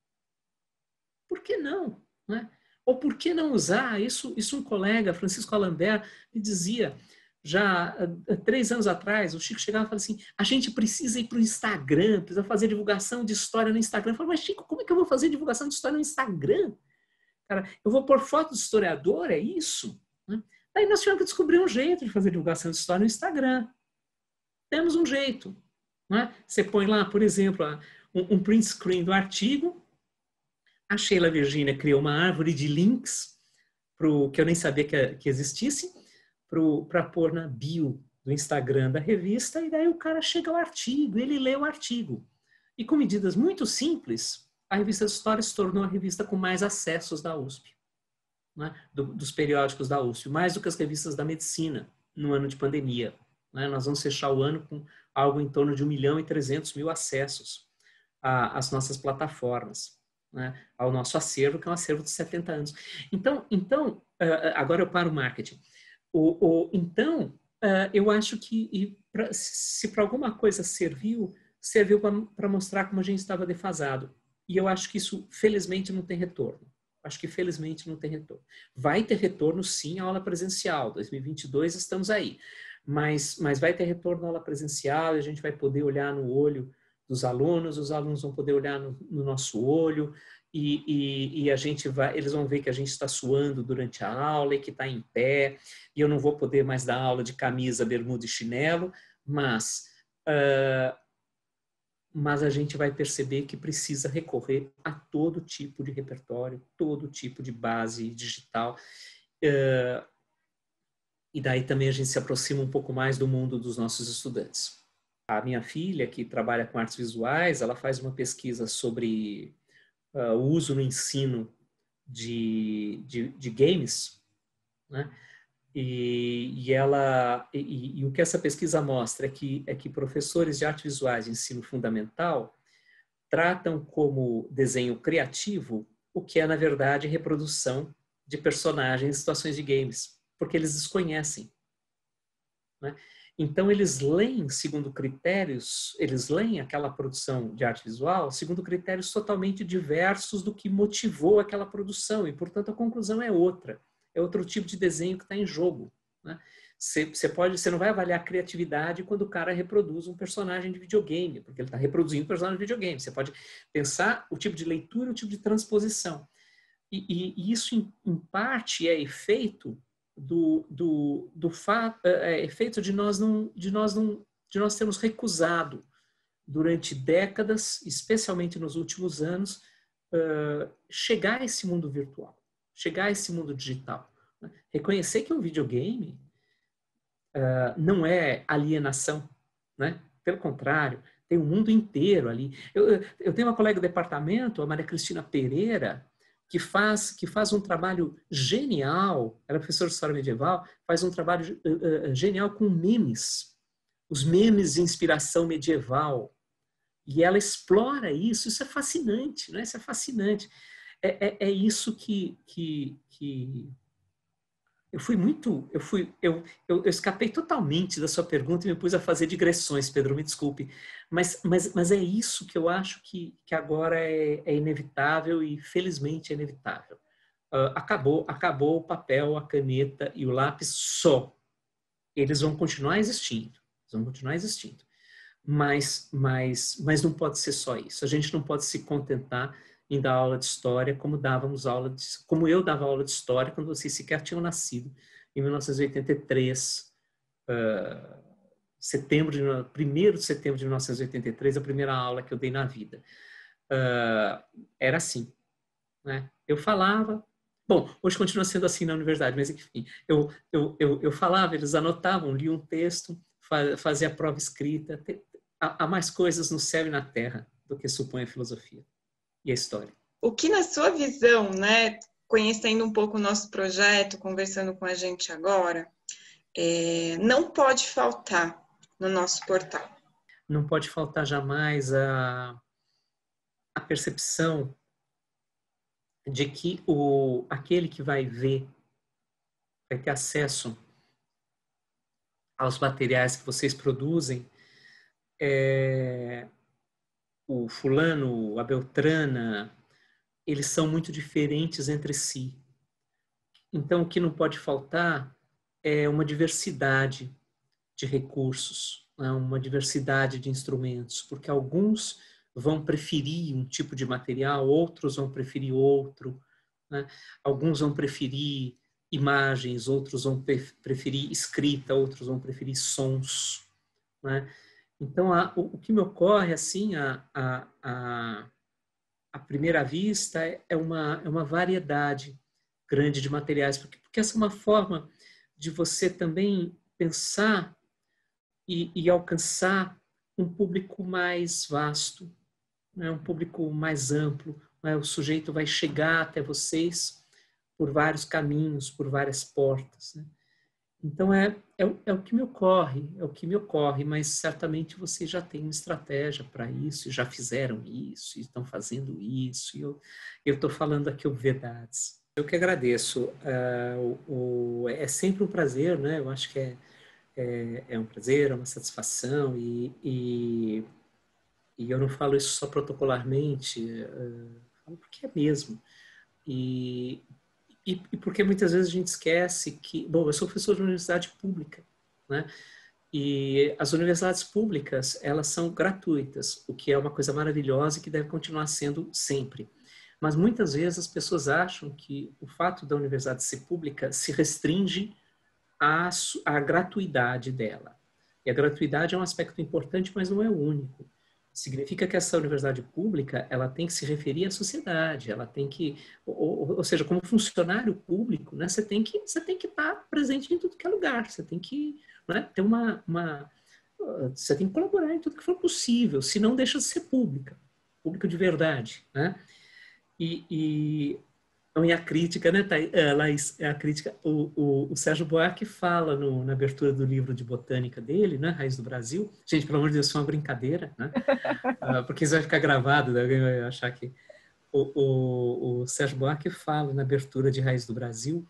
Por que não? Né? Ou por que não usar? Isso, isso um colega, Francisco Alambert, me dizia, já há três anos atrás, o Chico chegava e falava assim, a gente precisa ir para o Instagram, precisa fazer divulgação de história no Instagram. Eu falava, mas Chico, como é que eu vou fazer divulgação de história no Instagram? Cara, eu vou pôr foto do historiador, é isso? Né? Daí nós tivemos que descobrir um jeito de fazer divulgação de história no Instagram. Temos um jeito. Né? Você põe lá, por exemplo, um, um print screen do artigo. A Sheila Virginia criou uma árvore de links, pro, que eu nem sabia que, que existisse, para pôr na bio do Instagram da revista, e daí o cara chega ao artigo, ele lê o artigo. E com medidas muito simples, a revista de História se tornou a revista com mais acessos da U S P. Né? Do, dos periódicos da U S P, mais do que as revistas da medicina, no ano de pandemia. Né? Nós vamos fechar o ano com algo em torno de um milhão e trezentos mil acessos às nossas plataformas, né? Ao nosso acervo, que é um acervo de setenta anos. Então, então agora eu paro o marketing. O, o, então, eu acho que e pra, se para alguma coisa serviu, serviu para mostrar como a gente estava defasado. E eu acho que isso, felizmente, não tem retorno. Acho que, felizmente, não tem retorno. Vai ter retorno, sim, à aula presencial. dois mil e vinte e dois estamos aí. Mas, mas vai ter retorno à aula presencial, a gente vai poder olhar no olho dos alunos, os alunos vão poder olhar no, no nosso olho, e, e, e a gente vai, eles vão ver que a gente está suando durante a aula e que está em pé, e eu não vou poder mais dar aula de camisa, bermuda e chinelo, mas... Uh, mas a gente vai perceber que precisa recorrer a todo tipo de repertório, todo tipo de base digital. Uh, e daí também a gente se aproxima um pouco mais do mundo dos nossos estudantes. A minha filha, que trabalha com artes visuais, ela faz uma pesquisa sobre uh, o uso no ensino de, de, de games, né? E, e, ela, e, e o que essa pesquisa mostra é que, é que professores de artes visuais de ensino fundamental tratam como desenho criativo o que é, na verdade, reprodução de personagens em situações de games, porque eles desconhecem. Né? Então, eles leem segundo critérios, eles leem aquela produção de arte visual segundo critérios totalmente diversos do que motivou aquela produção, e, portanto, a conclusão é outra. É outro tipo de desenho que está em jogo. Né? Você, você, pode, você não vai avaliar a criatividade quando o cara reproduz um personagem de videogame, porque ele está reproduzindo um personagem de videogame. Você pode pensar o tipo de leitura e o tipo de transposição. E, e, e isso, em, em parte, é efeito do, do, do fato, é efeito de nós não, de nós não, de nós termos recusado durante décadas, especialmente nos últimos anos, uh, chegar a esse mundo virtual. Chegar a esse mundo digital. Né? Reconhecer que um videogame uh, não é alienação, né? Pelo contrário, tem um mundo inteiro ali. Eu, eu tenho uma colega do departamento, a Maria Cristina Pereira, que faz, que faz um trabalho genial, ela é professora de História Medieval, faz um trabalho uh, uh, genial com memes, os memes de inspiração medieval. E ela explora isso, isso é fascinante, né? Isso é fascinante. É, é, é isso que, que, que eu fui muito, eu fui, eu, eu, eu escapei totalmente da sua pergunta e me pus a fazer digressões, Pedro, me desculpe, mas, mas, mas é isso que eu acho que, que agora é, é inevitável e felizmente é inevitável. Uh, acabou, acabou o papel, a caneta e o lápis só. Eles vão continuar existindo, eles vão continuar existindo, mas, mas, mas não pode ser só isso. A gente não pode se contentar em dar aula de história como dávamos aula de, como eu dava aula de história quando vocês sequer tinham nascido, em mil novecentos e oitenta e três, uh, setembro de, primeiro de setembro de mil novecentos e oitenta e três, a primeira aula que eu dei na vida. Uh, era assim, né? Eu falava, bom, hoje continua sendo assim na universidade, mas enfim, eu, eu, eu, eu falava, eles anotavam, liam um texto, fazia a prova escrita. Há mais coisas no céu e na terra do que supõe a filosofia e a história. O que, na sua visão, né, conhecendo um pouco o nosso projeto, conversando com a gente agora, é, não pode faltar no nosso portal? Não pode faltar jamais a, a percepção de que o, aquele que vai ver, vai ter acesso aos materiais que vocês produzem, é, o fulano, a beltrana, eles são muito diferentes entre si. Então, o que não pode faltar é uma diversidade de recursos, né? Uma diversidade de instrumentos, porque alguns vão preferir um tipo de material, outros vão preferir outro, né? Alguns vão preferir imagens, outros vão preferir escrita, outros vão preferir sons, né? Então, a, o, o que me ocorre, assim, a, a, a, a primeira vista, é uma, é uma variedade grande de materiais, porque, porque essa é uma forma de você também pensar e, e alcançar um público mais vasto, né? Um público mais amplo, né? O sujeito vai chegar até vocês por vários caminhos, por várias portas, né? Então, é, é, é o que me ocorre, é o que me ocorre, mas certamente vocês já têm uma estratégia para isso, e já fizeram isso, e estão fazendo isso, e eu estou falando aqui verdades. Eu que agradeço. Uh, o, o, é sempre um prazer, né? Eu acho que é, é, é um prazer, é uma satisfação, e, e, e eu não falo isso só protocolarmente, uh, falo porque é mesmo. E... E, e porque muitas vezes a gente esquece que... Bom, eu sou professor de universidade pública, né? E as universidades públicas, elas são gratuitas, o que é uma coisa maravilhosa e que deve continuar sendo sempre. Mas muitas vezes as pessoas acham que o fato da universidade ser pública se restringe à, à gratuidade dela. E a gratuidade é um aspecto importante, mas não é o único. Significa que essa universidade pública, ela tem que se referir à sociedade, ela tem que, ou, ou seja, como funcionário público, né, você tem que, você tem que estar presente em tudo que é lugar, você tem que, né, ter uma, uma, você tem que colaborar em tudo que for possível, senão deixa de ser pública, público de verdade, né? E, e, e a crítica, né, Laís, a crítica, o, o, o Sérgio Buarque fala no, na abertura do livro de botânica dele, né, Raiz do Brasil. Gente, pelo amor de Deus, isso é uma brincadeira, né? uh, porque isso vai ficar gravado, né? Alguém vai achar que... O, o, o Sérgio Buarque fala na abertura de Raiz do Brasil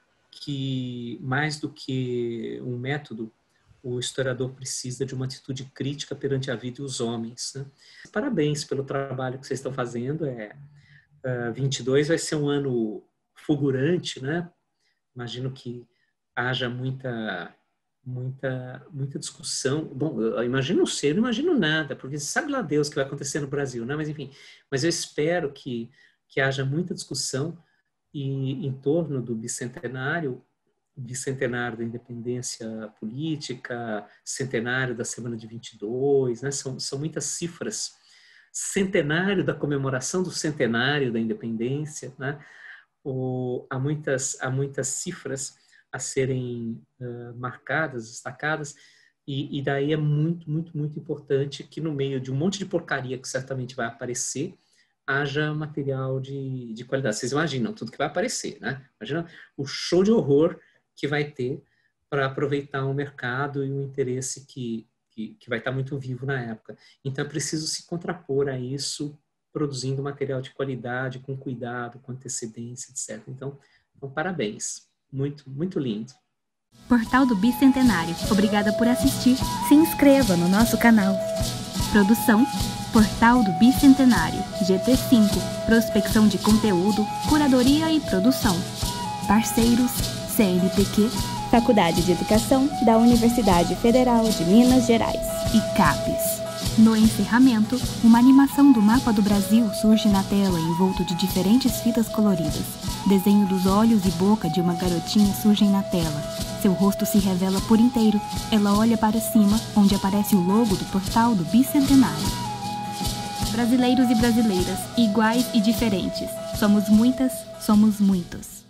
que, mais do que um método, o historiador precisa de uma atitude crítica perante a vida e os homens, né? Parabéns pelo trabalho que vocês estão fazendo, é... Uh, vinte e dois vai ser um ano fulgurante, né? Imagino que haja muita, muita, muita discussão. Bom, eu imagino não sei, eu não imagino nada, porque sabe lá Deus o que vai acontecer no Brasil, né? Mas enfim, mas eu espero que, que haja muita discussão e, em torno do bicentenário, bicentenário da independência política, centenário da semana de vinte e dois, né? São, são muitas cifras. Centenário da comemoração do centenário da independência, né? O, há, muitas, há muitas cifras a serem uh, marcadas, destacadas, e, e daí é muito, muito, muito importante que no meio de um monte de porcaria que certamente vai aparecer, haja material de, de qualidade. Vocês imaginam tudo que vai aparecer, né? Imagina o show de horror que vai ter para aproveitar o mercado e o interesse que Que, que vai estar muito vivo na época. Então, é preciso se contrapor a isso, produzindo material de qualidade, com cuidado, com antecedência, etcétera. Então, então parabéns. Muito, muito lindo. Portal do Bicentenário. Obrigada por assistir. Se inscreva no nosso canal. Produção, Portal do Bicentenário. G T cinco. Prospecção de conteúdo, curadoria e produção. Parceiros, C N P Q, Faculdade de Educação da Universidade Federal de Minas Gerais e CAPES. No encerramento, uma animação do mapa do Brasil surge na tela envolto de diferentes fitas coloridas. Desenho dos olhos e boca de uma garotinha surgem na tela. Seu rosto se revela por inteiro. Ela olha para cima, onde aparece o logo do portal do Bicentenário. Brasileiros e brasileiras, iguais e diferentes. Somos muitas, somos muitos.